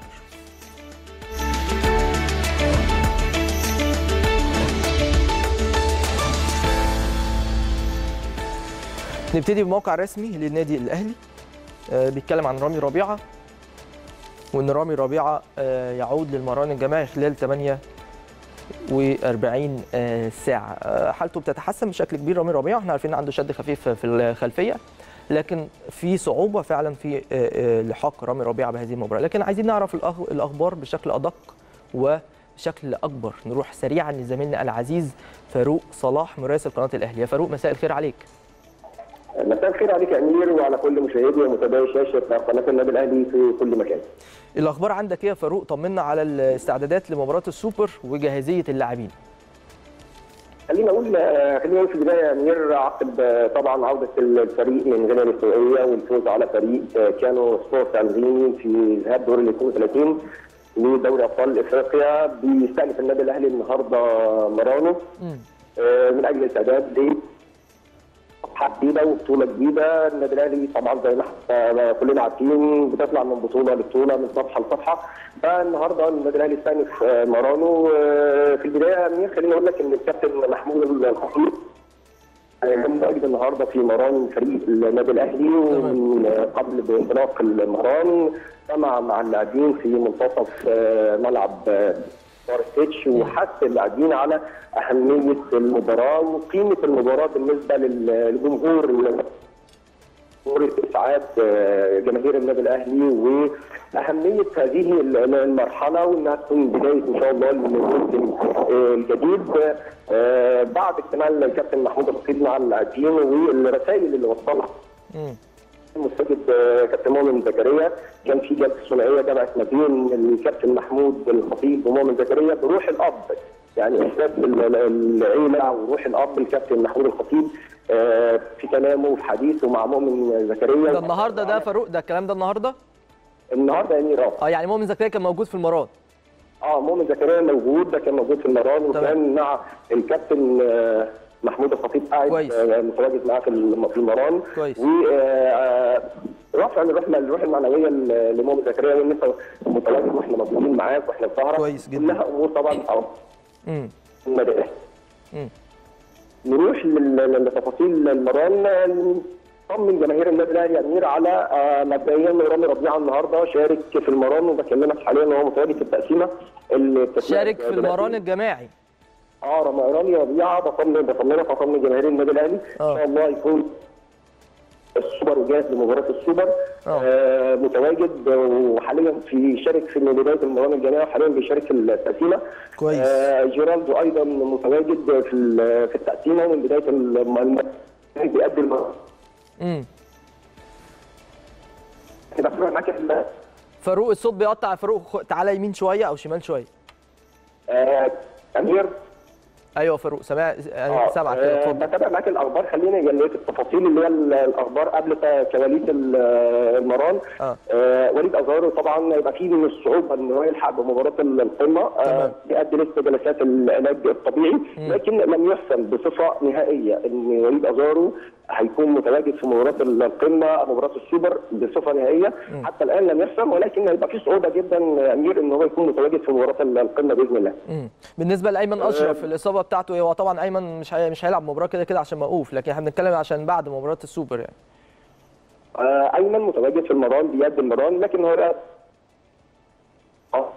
نبتدي بموقع رسمي للنادي الأهلي، آه بيتكلم عن رامي ربيعة، وان رامي ربيعه يعود للمران الجماعي خلال ثمانية وأربعين ساعه. حالته بتتحسن بشكل كبير رامي ربيعه، احنا عارفين عنده شد خفيف في الخلفيه، لكن في صعوبه فعلا في لحاق رامي ربيعه بهذه المباراه، لكن عايزين نعرف الاخبار بشكل ادق وبشكل اكبر. نروح سريعا لزميلنا العزيز فاروق صلاح مراسل قناه الاهلي. يا فاروق مساء الخير عليك. مساء الخير عليك يا امير وعلى كل مشاهدي ومتابعي شاشه قناه النادي الاهلي في كل مكان. الاخبار عندك ايه يا فاروق؟ طمنا على الاستعدادات لمباراه السوبر وجاهزيه اللاعبين. خلينا اقول خلينا نقول في البدايه يا امير، عقب طبعا عوده الفريق من غينيا الاستوائيه والفوز على فريق كانو سبورت الغيني في ذهاب دور ال اثنين وثلاثين لدوري ابطال افريقيا، بيستأنف النادي الاهلي النهارده مرانه من اجل الاستعداد ل صفحه جديده وبطوله جديده. النادي الاهلي طبعا زي ما كلنا عارفين بتطلع من بطوله لبطوله، من صفحه لصفحه، فالنهارده النادي الاهلي استأنف مرانه. في البدايه يا امير خليني اقول لك ان الكابتن محمود الخطيب كان متواجد النهارده في مران فريق النادي الاهلي، ومن قبل بانطلاق المران سمع مع اللاعبين في منتصف ملعب ستيتش، وحث اللاعبين على اهميه المباراه وقيمه المباراه بالنسبه للجمهور اسعاد جماهير النادي الاهلي واهميه هذه المرحله وانها تكون بدايه ان شاء الله للموسم الجديد بعد اجتماع الكابتن محمود الخطيب مع اللاعبين والرسائل اللي وصلها المستجد كابتن مؤمن زكريا. كان في جلسه ثنائيه جمعت ما بين الكابتن محمود الخطيب ومؤمن زكريا بروح الاب، يعني احساس العيله وروح الاب الكابتن محمود الخطيب في كلامه وفي حديثه مع مؤمن زكريا. ده النهارده ده فاروق، ده الكلام ده النهارده؟ النهارده يا امير. اه يعني مؤمن زكريا كان موجود في المران. اه مؤمن زكريا موجود، ده كان موجود في المران وكان مع الكابتن محمود الخطيب قاعد متواجد معاه في المران. كويس. و رفع الروح الروح المعنويه لمؤمن زكريا وان انت متواجد واحنا موجودين معاك واحنا في ظهرك. كويس جدا. كلها امور طبعا امم امم نروح لتفاصيل المران. طمن جماهير النادي الاهلي يا امير على مبدئيا رامي ربيعه النهارده شارك في المران وبكلمك حاليا ان هو متواجد في التقسيمه. شارك في المران الجماعي. اه رامي ربيعه بطمن بطمنك بطمن جماهير النادي الاهلي ان شاء الله يكون السوبر وجاهز لمباراه السوبر. آه متواجد وحاليا في شارك في بدايه المران الجماعي وحاليا بيشارك في التقسيمه. كويس. آه جيرالدو ايضا متواجد في في التقسيمه ومن بدايه المران بيأدي المران. امم كده معاك فاروق الصوت بيقطع. فاروق تعالى يمين شويه او شمال شويه. آه امير. ايوه فاروق سامع آه سامعك كده اتفضل. بتابع معاك الاخبار. خليني جليت التفاصيل اللي هي الاخبار قبل كواليس المران. آه. آه وليد ازارو طبعا يبقى فيه من الصعوبه ان هو يلحق بمباراه القمه. آه بيأدي لسه جلسات العلاج الطبيعي م. لكن لم يحسم بصفه نهائيه ان وليد ازارو هيكون متواجد في مباراه القمه مباراه السوبر بصفه نهائيه. م. حتى الان لم يحسم ولكن هيبقى في صعوبه جدا يا امير ان هو يكون متواجد في مباراه القمه باذن الله. م. بالنسبه لايمن اشرف آه. الاصابه بتاعته هو طبعا ايمن مش مش هيلعب مباراه كده كده عشان موقوف، لكن احنا بنتكلم عشان بعد مباراه السوبر يعني. آه ايمن متواجد في المران بيد المران لكن هو اه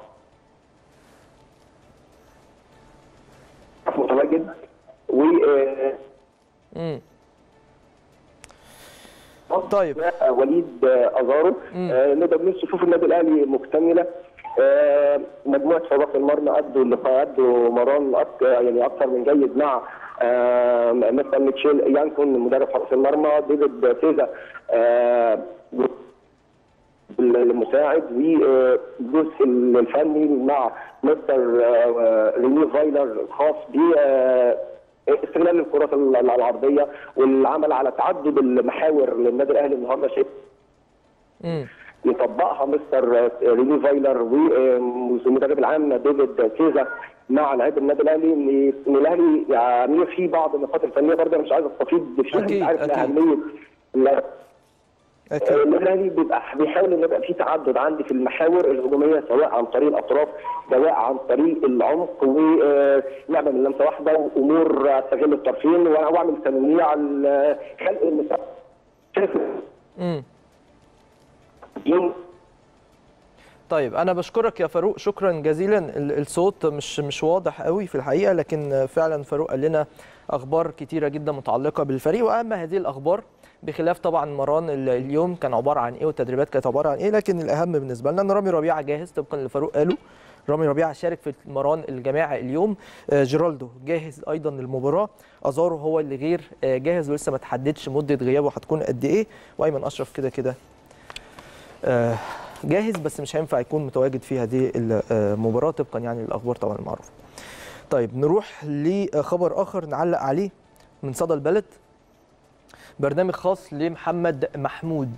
متواجد و امم طيب وليد ازارو نقدر نقول صفوف النادي الاهلي مكتمله. آه مجموعه حراس المرمى ادوا اللقاء ادوا مران يعني اكثر من جيد مع آه مستر ميتشيل يانكون مدرب حراس المرمى، ديفيد سيزا آه المساعد والجزء الفني مع مستر آه ريني فايلر الخاص ب استغلال الكرات العرضيه والعمل على تعدد المحاور للنادي الاهلي النهارده شيء يطبقها مستر ريني فايلر والمدرب العام ديفيد سيزا مع لاعبي النادي الاهلي. ان الاهلي يعني في بعض النقاط الفنيه برضه انا مش عايز استفيض فيها. انت عارف اهميه النادي الاهلي بيبقى بيحاول ان يبقى في تعدد عندي في المحاور الهجوميه سواء عن طريق الاطراف سواء عن طريق العمق ولعبه من لمسه واحده وامور استغل الطرفين واعمل تنويع خلق المساحه. امم طيب انا بشكرك يا فاروق شكرا جزيلا. الصوت مش مش واضح قوي في الحقيقه، لكن فعلا فاروق قال لنا اخبار كتيره جدا متعلقه بالفريق، واهم هذه الاخبار بخلاف طبعا مران اليوم كان عباره عن ايه والتدريبات كانت عباره عن ايه، لكن الاهم بالنسبه لنا ان رامي ربيعه جاهز طبقا اللي فاروق قاله. رامي ربيعه شارك في المران الجماعي اليوم. جيرالدو جاهز ايضا للمباراه. ازارو هو اللي غير جاهز ولسه ما تحددش مده غيابه هتكون قد ايه. وايمن اشرف كده كده جاهز بس مش هينفع يكون متواجد في هذه المباراه طبقا يعني الاخبار طبعا المعروفه. طيب نروح لخبر اخر نعلق عليه من صدى البلد. برنامج خاص لمحمد محمود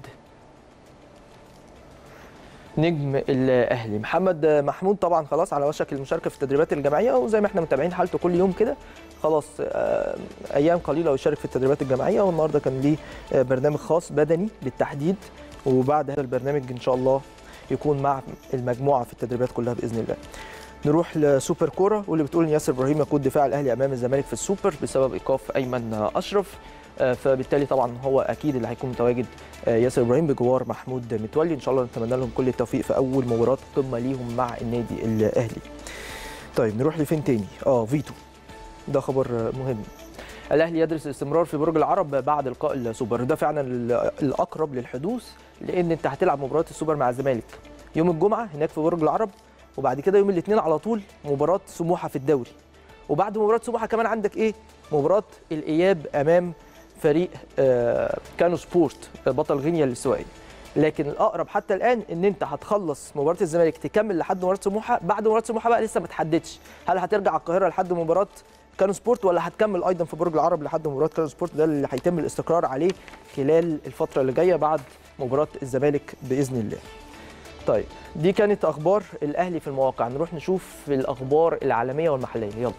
نجم الاهلي. محمد محمود طبعا خلاص على وشك المشاركه في التدريبات الجماعيه، وزي ما احنا متابعين حالته كل يوم كده خلاص ايام قليله ويشارك في التدريبات الجماعيه، والنهارده كان ليه برنامج خاص بدني بالتحديد، وبعد هذا البرنامج ان شاء الله يكون مع المجموعه في التدريبات كلها باذن الله. نروح لسوبر كوره واللي بتقول ان ياسر ابراهيم يقود دفاع الاهلي امام الزمالك في السوبر بسبب ايقاف ايمن اشرف، فبالتالي طبعا هو اكيد اللي هيكون متواجد ياسر ابراهيم بجوار محمود متولي. ان شاء الله نتمنى لهم كل التوفيق في اول مباراه قمه ليهم مع النادي الاهلي. طيب نروح لفين تاني؟ اه فيتو، ده خبر مهم. الاهلي يدرس الاستمرار في برج العرب بعد لقاء السوبر، ده فعلا الاقرب للحدوث، لان انت هتلعب مباراه السوبر مع الزمالك يوم الجمعه هناك في برج العرب، وبعد كده يوم الاثنين على طول مباراه سموحه في الدوري، وبعد مباراه سموحه كمان عندك ايه؟ مباراه الاياب امام فريق كانو سبورت بطل غينيا الاستوائيه. لكن الاقرب حتى الان ان انت هتخلص مباراه الزمالك تكمل لحد مباراه سموحه، بعد مباراه سموحه بقى لسه ما تحددش هل هترجع القاهره لحد مباراه كانو سبورت ولا هتكمل ايضا في برج العرب لحد مباراه كانو سبورت، ده اللي هيتم الاستقرار عليه خلال الفتره اللي جايه بعد مباراه الزمالك باذن الله. طيب دي كانت اخبار الاهلي في المواقع، نروح نشوف الاخبار العالميه والمحليه، يلا.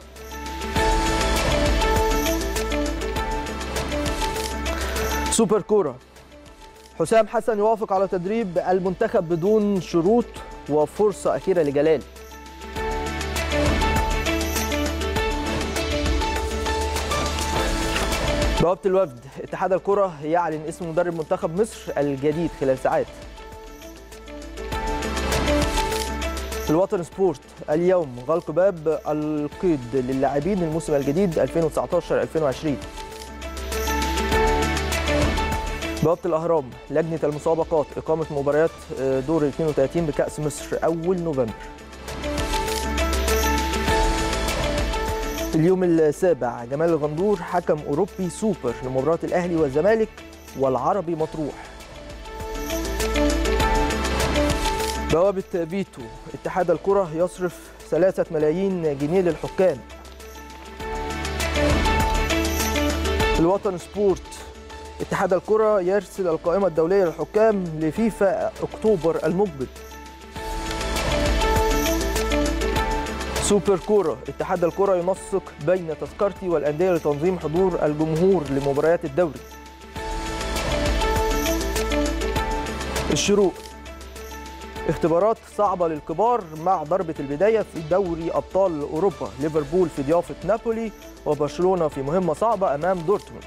سوبر كوره، حسام حسن يوافق على تدريب المنتخب بدون شروط وفرصه اخيره لجلال. بوابة الوفد، اتحاد الكرة يعلن اسم مدرب منتخب مصر الجديد خلال ساعات. الوطن سبورت، اليوم غلق باب القيد للاعبين الموسم الجديد ألفين وتسعطاشر ألفين وعشرين. بوابة الأهرام، لجنة المسابقات إقامة مباريات دور اثنين وثلاثين بكأس مصر أول نوفمبر. اليوم السابع، جمال الغندور حكم أوروبي سوبر لمباراة الأهلي والزمالك والعربي مطروح. بوابة فيتو، اتحاد الكرة يصرف ثلاثة ملايين جنيه للحكام. الوطن سبورت، اتحاد الكرة يرسل القائمة الدولية للحكام لفيفا أكتوبر المقبل. سوبر كورة، اتحاد الكرة ينسق بين تذكرتي والأندية لتنظيم حضور الجمهور لمباريات الدوري. الشروق، اختبارات صعبة للكبار مع ضربة البداية في دوري أبطال أوروبا، ليفربول في ضيافة نابولي وبرشلونة في مهمة صعبة أمام دورتموند.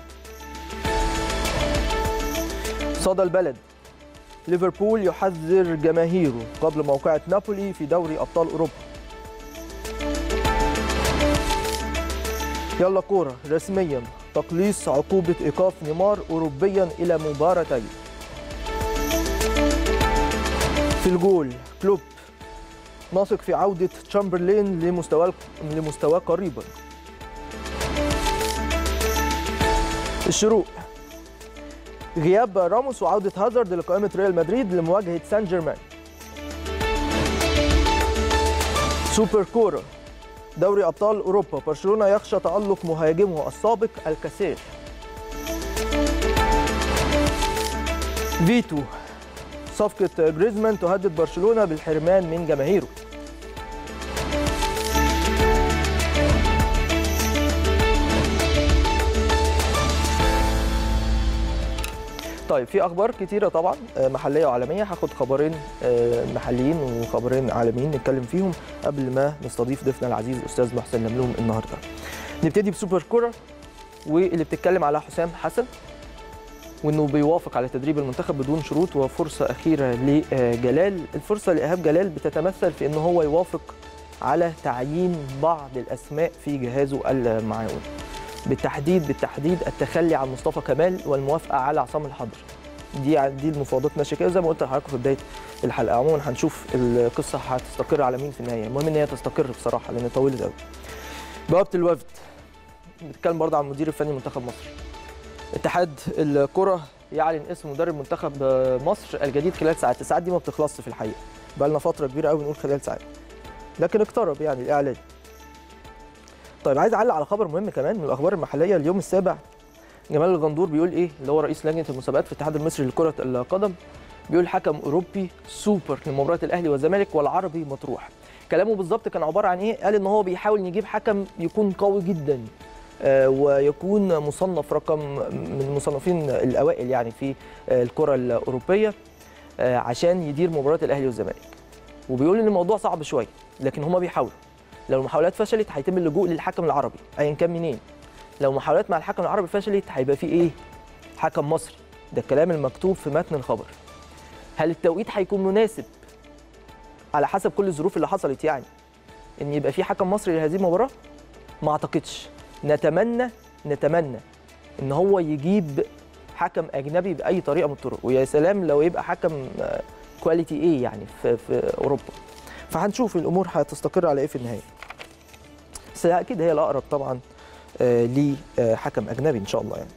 صدى البلد، ليفربول يحذر جماهيره قبل موقعة نابولي في دوري أبطال أوروبا. يلا كورة، رسميا تقليص عقوبة إيقاف نيمار أوروبيا إلى مباراتين. في الجول، كلوب ناثق في عودة تشامبرلين لمستواه لمستواه قريبا. الشروق، غياب راموس وعودة هازارد لقائمة ريال مدريد لمواجهة سان جيرمان. سوبر كورة، دوري أبطال أوروبا، برشلونة يخشى تألق مهاجمه السابق الكاسير. فيتو، صفقة جريزمان تهدد برشلونة بالحرمان من جماهيره. طيب في اخبار كتيره طبعا محليه وعالميه، هاخد خبرين محليين وخبرين عالميين نتكلم فيهم قبل ما نستضيف ضيفنا العزيز الاستاذ محسن لملوم النهارده. نبتدي بسوبر كوره واللي بتتكلم على حسام حسن وانه بيوافق على تدريب المنتخب بدون شروط وفرصه اخيره لجلال. الفرصه لايهاب جلال بتتمثل في ان هو يوافق على تعيين بعض الاسماء في جهازه المعاون، بالتحديد بالتحديد التخلي عن مصطفى كمال والموافقه على عصام الحضري. دي دي المفاوضات ماشيه كده زي ما قلت لحضراتكم في بدايه الحلقه. عموما هنشوف القصه هتستقر على مين في النهايه، المهم ان هي تستقر بصراحه لان طولت قوي. بوابه الوفد، بنتكلم برضه عن المدير الفني لمنتخب مصر. اتحاد الكره يعلن اسم مدرب منتخب مصر الجديد خلال ساعات، الساعات دي ما بتخلصش في الحقيقه، بقى لنا فتره كبيره قوي بنقول خلال ساعات، لكن اقترب يعني الاعلان. طيب عايز اعلق على خبر مهم كمان من الاخبار المحليه. اليوم السابع جمال الغندور بيقول ايه، اللي هو رئيس لجنه المسابقات في الاتحاد المصري لكره القدم، بيقول حكم اوروبي سوبر لمباراه الاهلي والزمالك والعربي مطروح. كلامه بالظبط كان عباره عن ايه؟ قال ان هو بيحاول يجيب حكم يكون قوي جدا آه ويكون مصنف رقم من المصنفين الاوائل يعني في آه الكره الاوروبيه آه عشان يدير مباراه الاهلي والزمالك. وبيقول ان الموضوع صعب شويه لكن هم بيحاولوا. لو المحاولات فشلت هيتم اللجوء للحكم العربي ايا كان منين. لو محاولات مع الحكم العربي فشلت هيبقى في ايه؟ حكم مصري. ده الكلام المكتوب في متن الخبر. هل التوقيت هيكون مناسب على حسب كل الظروف اللي حصلت يعني ان يبقى في حكم مصري لهذه المباراه؟ ما اعتقدش. نتمنى نتمنى ان هو يجيب حكم اجنبي باي طريقه من الطرق، ويا سلام لو يبقى حكم كواليتي ايه يعني في في اوروبا. فهنشوف الامور هتستقر على ايه في النهايه، بس اكيد هي الاقرب طبعا لحكم اجنبي ان شاء الله يعني.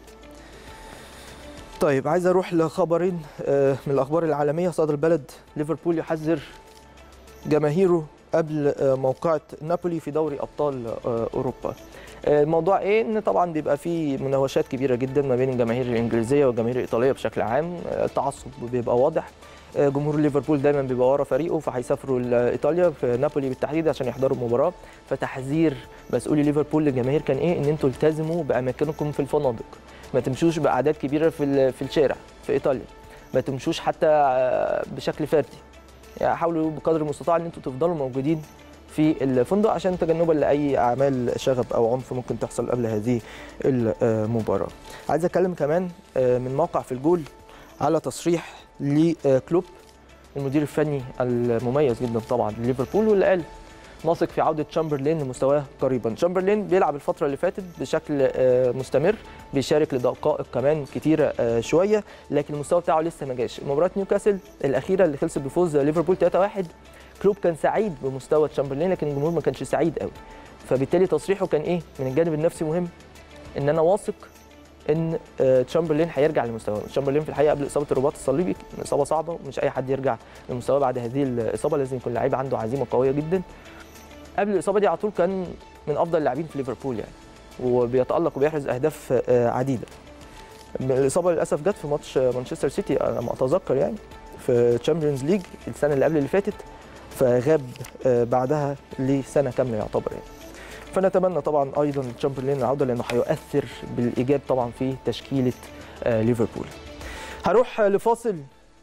طيب عايز اروح لخبرين من الاخبار العالميه. صدر البلد ليفربول يحذر جماهيره قبل موقعة نابولي في دوري ابطال اوروبا. الموضوع ايه؟ ان طبعا بيبقى فيه مناوشات كبيره جدا ما بين الجماهير الانجليزيه والجماهير الايطاليه بشكل عام، التعصب بيبقى واضح، جمهور ليفربول دايما بيبقى ورا فريقه، فهيسافروا لايطاليا في نابولي بالتحديد عشان يحضروا المباراه. فتحذير مسؤولي ليفربول للجماهير كان ايه؟ ان انتوا التزموا باماكنكم في الفنادق، ما تمشوش باعداد كبيره في في الشارع في ايطاليا، ما تمشوش حتى بشكل فردي، يعني حاولوا بقدر المستطاع ان انتوا تفضلوا موجودين في الفندق عشان تجنبا لاي اعمال شغب او عنف ممكن تحصل قبل هذه المباراه. عايز اتكلم كمان من موقع في الجول على تصريح لكلوب المدير الفني المميز جدا طبعا لليفربول، واللي قال نثق في عوده تشامبرلين لمستواه قريبا. تشامبرلين بيلعب الفتره اللي فاتت بشكل مستمر، بيشارك لدقائق كمان كتيره شويه، لكن المستوى بتاعه لسه ما جاش. مباراه نيوكاسل الاخيره اللي خلصت بفوز ليفربول ثلاثة واحد، كلوب كان سعيد بمستوى تشامبرلين لكن الجمهور ما كانش سعيد قوي، فبالتالي تصريحه كان ايه؟ من الجانب النفسي مهم، ان انا واثق ان تشامبرلين هيرجع لمستواه. تشامبرلين في الحقيقه قبل اصابه الرباط الصليبي اصابه صعبه، ومش اي حد يرجع لمستواه بعد هذه الاصابه، لازم يكون لعيب عنده عزيمه قويه جدا. قبل الاصابه دي على طول كان من افضل اللاعبين في ليفربول يعني، وبيتالق وبيحرز اهداف عديده. الاصابه للاسف جت في ماتش مانشستر سيتي على ما اتذكر يعني في تشامبيونز ليج السنه اللي قبل اللي فاتت، فغاب بعدها لسنه كامله يعتبر يعني. فنتمنى طبعا ايضا تشامبرلين العوده لانه هيؤثر بالايجاب طبعا في تشكيله ليفربول. هروح لفاصل،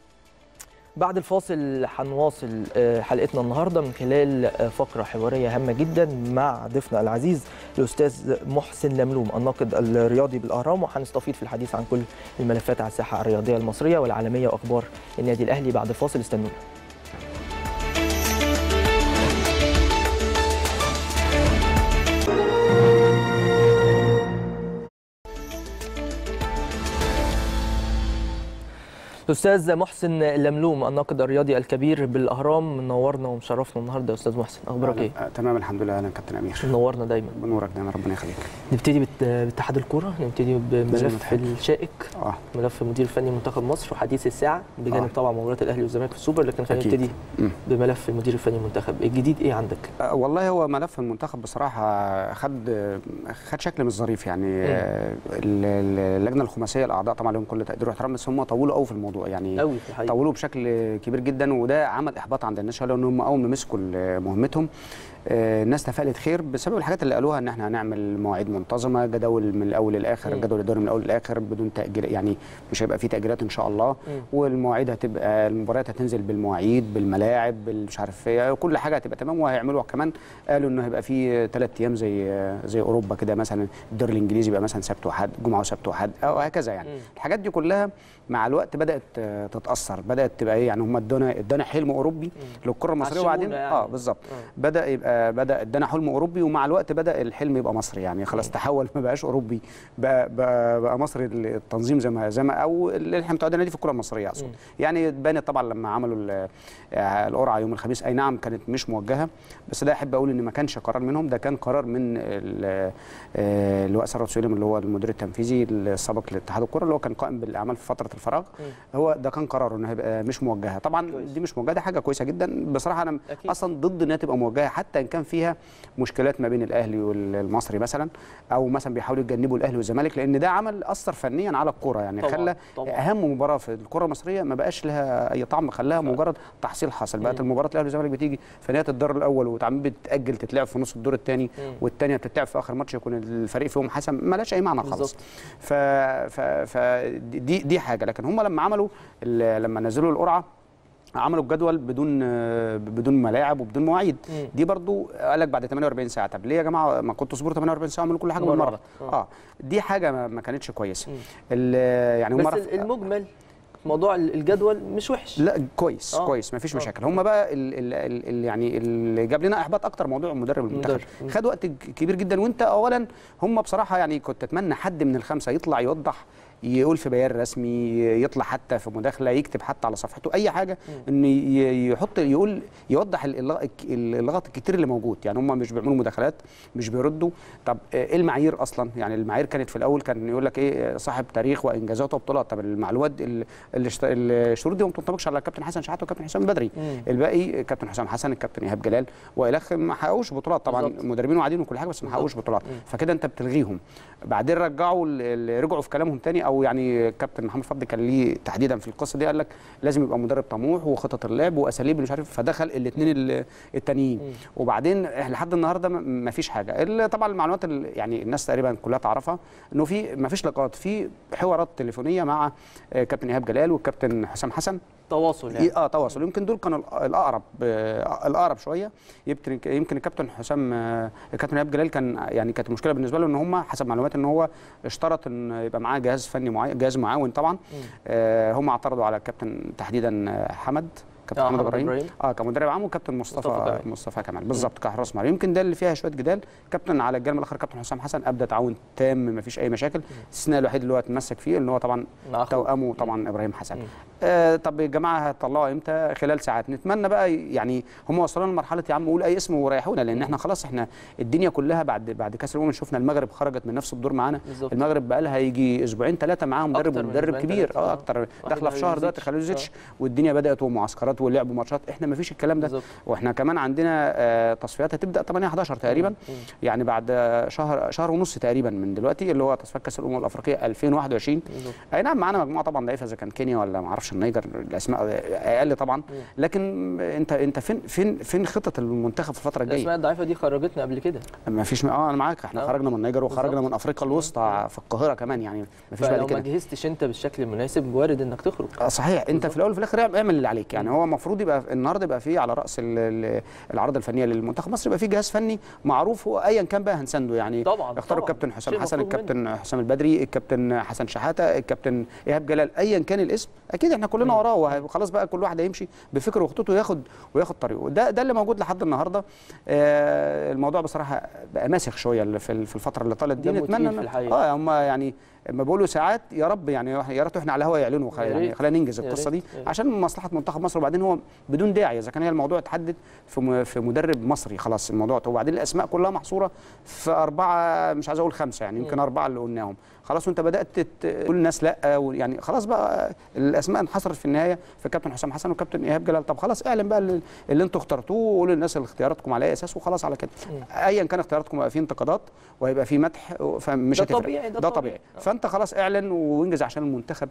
بعد الفاصل هنواصل حلقتنا النهارده من خلال فقره حواريه هامه جدا مع ضيفنا العزيز الاستاذ محسن لملوم الناقد الرياضي بالاهرام، وهنستفيض في الحديث عن كل الملفات على الساحه الرياضيه المصريه والعالميه واخبار النادي الاهلي. بعد الفاصل استنونا. استاذ محسن لملوم الناقد الرياضي الكبير بالاهرام، منورنا ومشرفنا النهارده يا استاذ محسن، اخبارك ايه؟ تمام الحمد لله. انا كابتن امير، منورنا دايما. بنورك دايما، ربنا يخليك. نبتدي باتحاد الكوره، نبتدي بملف الشائك، اه ملف مدير فني منتخب مصر وحديث الساعه بجانب آه. طبعا مباراه الاهلي والزمالك في السوبر، لكن خلينا نبتدي بملف المدير الفني المنتخب. الجديد ايه عندك؟ آه والله هو ملف المنتخب بصراحه خد خد شكل مش ظريف يعني. آه اللجنه الخماسيه الاعضاء طبعا لهم كل تقدير واحترام، بس هم طولوا قوي في الموضوع يعني، قوي طولوا بشكل كبير جدا، وده عمل احباط عند الناس لان هم اول ما مسكوا مهمتهم الناس تفائلت خير بسبب الحاجات اللي قالوها، ان احنا هنعمل مواعيد منتظمه، جداول من الاول للاخر، الجدول الاداري من الاول للاخر بدون تاجيل، يعني مش هيبقى فيه تاجيلات ان شاء الله، والمواعيد هتبقى المباريات هتنزل بالمواعيد بالملاعب مش عارف ايه، كل حاجه هتبقى تمام. وهيعملوا كمان قالوا انه هيبقى فيه ثلاث ايام زي زي اوروبا كده، مثلا الدوري الانجليزي يبقى مثلا سبت وحد، جمعه وسبت وحد او هكذا يعني. الحاجات دي كلها مع الوقت بدات تتاثر، بدات تبقى ايه يعني، هم ادونا ادانا حلم اوروبي للكره المصريه، وبعدين يعني. اه بالظبط بدا يبقى بدا ادانا حلم اوروبي، ومع الوقت بدا الحلم يبقى مصري يعني، خلاص تحول ما بقاش اوروبي، بقى بقى, بقى مصري التنظيم زي ما زي ما او اللي احنا متعودين عليه في الكره المصريه اقصد يعني. بانت طبعا لما عملوا القرعه يوم الخميس، اي نعم كانت مش موجهه، بس ده احب اقول ان ما كانش قرار منهم، ده كان قرار من اللواء ثروت سويلم اللي هو المدير التنفيذي السابق لاتحاد الكره، اللي هو كان قائم بالاعمال في فتره الفراغ. هو ده كان قراره انه هيبقى مش موجهه. طبعا كويس. دي مش موجهه، دي حاجه كويسه جدا بصراحه. انا أكيد. اصلا ضد انها تبقى موجهه، حتى ان كان فيها مشكلات ما بين الاهلي والمصري مثلا، او مثلا بيحاولوا يتجنبوا الاهلي والزمالك، لان ده عمل اثر فنيا على الكره يعني، طبعًا. خلى طبعًا. اهم مباراه في الكره المصريه ما بقاش لها اي طعم، خلاها مجرد تحصيل حاصل. بقت المباراه الاهلي والزمالك بتيجي في نهايه الدور الاول وتعمل بتتاجل تتلعب في نص الدور الثاني، والثانيه بتتلعب في اخر ماتش يكون الفريق فيهم حسم، ما لهاش اي معنى خالص. ف ف ف دي دي حاجه. لكن هم لما عملوا لما نزلوا القرعه عملوا الجدول بدون بدون ملاعب وبدون مواعيد. مم. دي برضو قال لك بعد ثمانية وأربعين ساعه. طب ليه يا جماعه ما كنتوا تصبروا ثمانية وأربعين ساعه وعملوا كل حاجه بالمره؟ اه دي حاجه ما كانتش كويسه. يعني بس المجمل موضوع الجدول مش وحش. لا كويس آه. كويس ما فيش آه. مشاكل. هم بقى ال ال ال يعني اللي جاب لنا احباط اكتر موضوع المدرب المنتخب، خد وقت كبير جدا. وانت اولا هم بصراحه يعني كنت اتمنى حد من الخمسه يطلع يوضح، يقول في بيان رسمي، يطلع حتى في مداخله، يكتب حتى على صفحته اي حاجه ان يحط يقول يوضح اللغط الكتير اللي موجود. يعني هم مش بيعملوا مداخلات، مش بيردوا. طب ايه المعايير اصلا؟ يعني المعايير كانت في الاول كان يقول لك ايه صاحب تاريخ وانجازات وبطولات. طب المعلومات الشروط دي ما بتنطبقش على الكابتن حسن شحاته والكابتن حسام البدري. الباقي كابتن حسام حسن، الكابتن ايهاب جلال والخ ما حققوش بطولات طبعا، بالزبط. مدربين وعادين وكل حاجه بس ما حققوش بطولات. فكده انت بتلغيهم. بعدين رجعوا رجعوا في كلامهم تاني، او يعني كابتن محمد فضل كان ليه تحديدا في القصه دي، قال لك لازم يبقى مدرب طموح وخطط اللعب واساليب مش عارف، فدخل الاثنين التانيين. وبعدين لحد النهارده ما فيش حاجه. طبعا المعلومات يعني الناس تقريبا كلها تعرفها انه في ما فيش لقاءات، في حوارات تليفونيه مع كابتن ايهاب جلال والكابتن حسام حسن، تواصل يعني. اه تواصل. يمكن دول كانوا الاقرب آه الاقرب شويه. يمكن يمكن الكابتن حسام آه الكابتن ايهاب جلال كان يعني كانت المشكله بالنسبه له ان هم حسب معلومات ان هو اشترط ان يبقى معاه جهاز فني معين، جهاز معاون طبعا. آه هم اعترضوا على الكابتن تحديدا حمد كابتن محمد ابراهيم اه كمدرب عام، وكابتن مصطفى مصطفى, مصطفى كمال بالظبط كحراس مرمى. يمكن ده اللي فيها شويه جدال. كابتن على الجانب الاخر كابتن حسام حسن ابدا تعاون تام ما فيش اي مشاكل. الاستثناء الوحيد اللي هو اتمسك فيه ان هو طبعا توأمه طبعا ابراهيم حسن. آه طب يا جماعه هتطلعوا امتى؟ خلال ساعات. نتمنى بقى يعني هم وصلوا لمرحله يا عم قول اي اسم وريحونا، لان احنا خلاص احنا الدنيا كلها بعد بعد كاس الامم شفنا المغرب خرجت من نفس الدور معانا. المغرب بقى لها يجي اسبوعين ثلاثه معاهم مدرب ومدرب كبير اه اكتر داخله في شهر دلوقتي خليلوزيتش، والدنيا بدات ومعسكرات ولعب ماتشات. احنا ما فيش الكلام ده بالزبط. واحنا كمان عندنا آه تصفيات هتبدا ثمانية حداشر تقريبا، مم. يعني بعد شهر شهر ونص تقريبا من دلوقتي، اللي هو تصفيات كاس الامم الافريقيه ألفين وواحد وعشرين. اي نعم معانا مجموعه طبعا ضعيفه اذا كان كينيا ولا ما اعرفش النيجر، الاسماء اقل طبعا، مم. لكن انت انت فين فين فين خطه المنتخب في الفتره الجايه؟ الاسماء الضعيفه دي خرجتنا قبل كده. ما فيش اه انا معاك. احنا آه. خرجنا من النيجر وخرجنا من افريقيا الوسطى في القاهره كمان، يعني ما فيش بعد كده. لو ما جهزتش انت بالشكل المناسب وارد انك تخرج. آه صحيح. انت في الاول وفي الاخر اعمل اللي عليك. يعني هو المفروض يبقى النهارده يبقى فيه على راس العرض الفنيه للمنتخب مصر يبقى فيه جهاز فني معروف، هو ايا كان بقى هنسنده. يعني طبعا اختاروا الكابتن حسام حسن، الكابتن حسام البدري، الكابتن حسن شحاته، الكابتن ايهاب جلال، ايا كان الاسم اكيد احنا كلنا وراه، وخلاص بقى كل واحد هيمشي بفكره وخطته وياخد وياخد طريقه. ده ده اللي موجود لحد النهارده. آه الموضوع بصراحه بقى ماسخ شويه في الفتره اللي طالت دي. نتمنى اه هم يعني لما بقولوا ساعات يا رب يعني يا ريت احنا على الهواء يعلنوا، يعني خلينا ننجز القصه دي عشان مصلحه منتخب مصر. وبعدين هو بدون داعي اذا كان هي الموضوع اتحدد في في مدرب مصري خلاص الموضوع. وبعدين الاسماء كلها محصوره في اربعه، مش عايز اقول خمسه يعني يمكن اربعه اللي قلناهم خلاص. وانت بدات تقول الناس لا، يعني خلاص بقى الاسماء انحصرت في النهايه في كابتن حسام حسن وكابتن ايهاب جلال. طب خلاص اعلن بقى اللي, اللي انتوا اخترتوه وقولوا للناس اختياراتكم على اي اساس وخلاص على كده. ايا كان اختياراتكم هيبقى فيه انتقادات وهيبقى فيه مدح، فمش هتفرق. ده طبيعي ده, ده طبيعي. فانت خلاص اعلن وانجز عشان المنتخب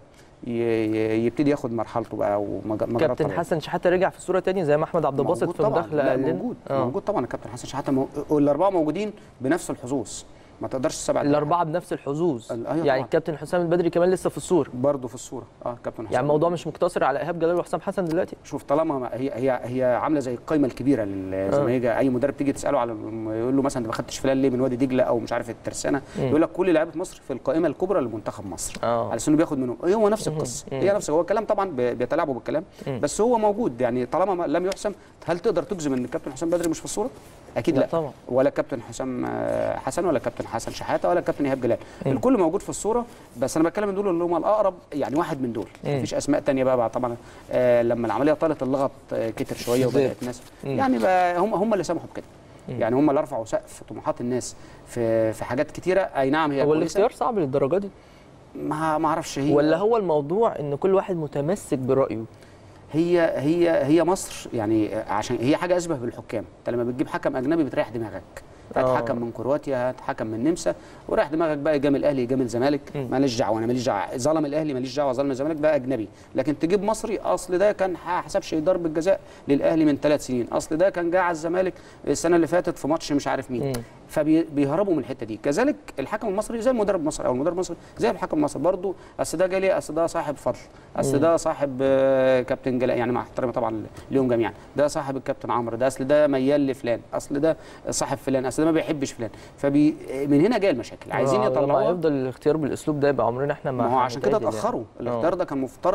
يبتدي ياخد مرحلته بقى ومجراته. كابتن حسن شحاته رجع في الصوره ثاني زي ما احمد عبد الباسط في المداخله قال لنا. موجود آه. موجود طبعا الكابتن حسن شحاته مو... والاربعه موجودين بنفس الحظوظ، ما تقدرش تسبع الاربعه بنفس الحظوظ. يعني الكابتن حسام البدري كمان لسه في الصوره برضه في الصوره اه كابتن حسام. يعني الموضوع مش مقتصر على ايهاب جلال وحسام حسن دلوقتي. شوف طالما هي هي هي عامله زي القائمه الكبيره زي ما يجي اي مدرب تيجي تساله على يقول له مثلا انت ما خدتش فلان ليه من وادي دجله او مش عارف الترسانه، يقول لك كل لعيبه مصر في القائمه الكبرى لمنتخب مصر آه. على اساس انه بياخد منهم. هو نفس القصه، هي نفس هو الكلام طبعا بيتلاعبوا بالكلام، بس هو موجود. يعني طالما لم يحسم، هل تقدر تجزم ان الكابتن حسام بدري مش في الصوره؟ اكيد لا, لا طبعا. ولا الكابتن حسام حسن ولا الكابتن حسن شحاته ولا الكابتن ايهاب جلال، الكل موجود في الصوره. بس انا بتكلم من دول اللي هم الاقرب، يعني واحد من دول، مفيش اسماء ثانيه بقى, بقى طبعا. آه لما العمليه طالت اللغط آه كتر شويه وبدات الناس يعني بقى هم هم اللي سمحوا بكده. يعني هم اللي رفعوا سقف طموحات الناس في في حاجات كتيره. اي نعم هي هو الاختيار صعب للدرجه دي؟ ما ما اعرفش هي ولا هو الموضوع ان كل واحد متمسك برايه. هي هي هي مصر يعني عشان هي حاجه اشبه بالحكام. انت لما بتجيب حكم اجنبي بتريح دماغك، هات حكم من كرواتيا، هات حكم من النمسا، ورايح دماغك بقى يجامل الاهلي يجامل الزمالك، ماليش دعوه انا ماليش دعوه، ظلم الاهلي ماليش دعوه، ظلم الزمالك ده اجنبي. لكن تجيب مصري، اصل ده كان حسب شيء ضربه جزاء للاهلي من ثلاث سنين، اصل ده كان جه على الزمالك السنه اللي فاتت في ماتش مش عارف مين، فبيهربوا من الحته دي. كذلك الحكم المصري زي المدرب المصري او المدرب المصري زي الحكم المصري برضه، اصل ده جالي، اصل ده صاحب فضل، اصل ده صاحب كابتن جلاء، يعني مع احترامي طبعا ليهم جميعا، ده صاحب الكابتن عمرو، ده اصل ده ميال لفلان، اصل ده صاحب فلان، اصل ده ما بيحبش فلان. فمن هنا جايه المشاكل. عايزين يطلعوا. لما يفضل الاختيار بالاسلوب ده يبقى عمرنا احنا ما هو عشان كده اتاخروا. يعني. الاختيار ده كان مفترض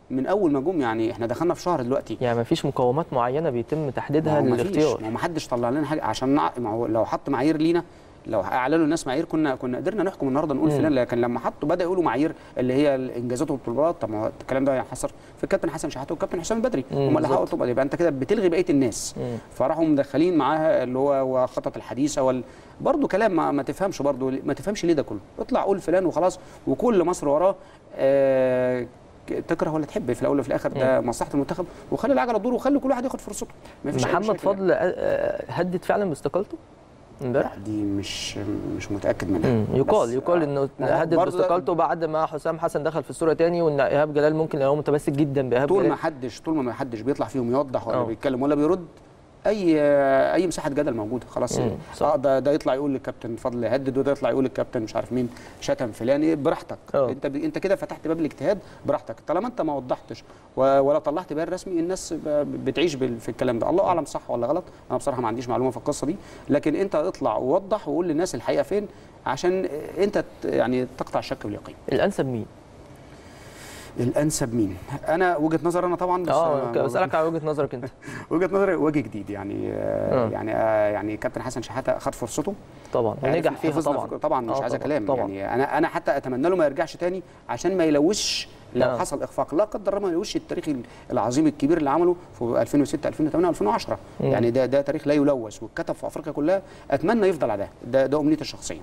من اول ما جم، يعني احنا دخلنا في شهر دلوقتي. يعني ما فيش مقومات معينه بيتم تحديدها للاختيار؟ ما حدش طلع لنا حاجه عشان نع... ما هو لو حط معايير لينا، لو اعلنوا الناس معايير كنا كنا قدرنا نحكم النهارده نقول فلان، لكن لما حطوا بدا يقولوا معايير اللي هي الانجازات والبطولات، طب ما الكلام ده ينحصر في الكابتن حسن شحاته والكابتن حسام البدري، هم اللي حققوا الطبقه، يبقى انت كده بتلغي بقيه الناس. مم. فراحوا مدخلين معاها اللي هو وخطط الحديثه وال... برضه كلام ما, ما تفهمش، برضه ما تفهمش ليه ده كله، اطلع قول فلان وخلاص، وكل مصر وراه. آه تكره ولا تحب، في الاول وفي الاخر ده مصلحه المنتخب، وخلي العجله تدور وخلي كل واحد ياخد فرصته. محمد فضل يعني. هدد فعلا باستقالته امبارح؟ دي مش مش متاكد منها. يقال يقال انه هدد باستقالته بعد ما حسام حسن دخل في الصوره تاني، وان ايهاب جلال ممكن هو متمسك جدا بايهاب جلال. طول ما حدش طول ما حدش بيطلع فيهم يوضح ولا أوه. بيتكلم ولا بيرد، اي اي مساحه جدل موجوده خلاص. اه ده ده يطلع يقول للكابتن فضل يهدد، وده يطلع يقول للكابتن مش عارف مين شتم فلان، براحتك. أوه. انت ب... انت كده فتحت باب الاجتهاد براحتك، طالما انت ما وضحتش و... ولا طلعت بيان رسمي، الناس ب... بتعيش بال... في الكلام ده. الله اعلم صح ولا غلط، انا بصراحه ما عنديش معلومه في القصه دي، لكن انت اطلع ووضح وقول للناس الحقيقه فين، عشان انت يعني تقطع الشك باليقين. الانسب مين؟ الانسب مين؟ انا وجهه نظر انا طبعا، بس اه بسالك على وجهه نظرك انت. وجهه نظري وجه جديد يعني. آه. يعني آه يعني كابتن حسن شحاته خد فرصته طبعا ونجح يعني فيها طبعا طبعا مش عايز كلام طبعًا. يعني انا انا حتى اتمنى له ما يرجعش تاني عشان ما يلوثش لو آه. حصل اخفاق لا قدر الله، ما يلوثش التاريخ العظيم الكبير اللي عمله في ألفين وستة ألفين وثمانية ألفين وعشرة. مم. يعني ده ده تاريخ لا يلوث واتكتب في افريقيا كلها، اتمنى يفضل على ده ده, ده امنيتي الشخصيه.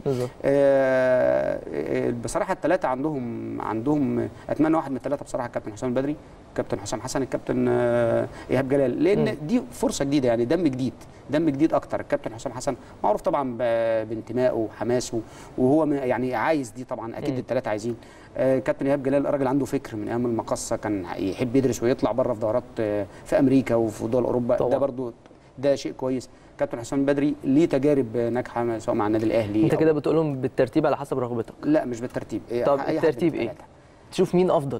آه بصراحه الثلاثه عندهم عندهم اتمنى واحد من الثلاثه بصراحه، الكابتن حسام البدري، الكابتن حسام حسن، الكابتن آه ايهاب جلال، لان مم. دي فرصه جديده، يعني دم جديد دم جديد اكتر. الكابتن حسام حسن معروف طبعا بانتمائه وحماسه، وهو يعني عايز دي طبعا، اكيد الثلاثه عايزين. آه كابتن ايهاب جلال راجل عنده فكر من ايام المقصه، كان يحب يدرس ويطلع بره في دورات آه في امريكا وفي دول اوروبا طبعا. ده برضو ده شيء كويس. كابتن حسام البدري ليه تجارب ناجحه سواء مع النادي الاهلي. انت كده بتقولهم بالترتيب على حسب رغبتك؟ لا مش بالترتيب. طب الترتيب ايه؟ تشوف مين افضل؟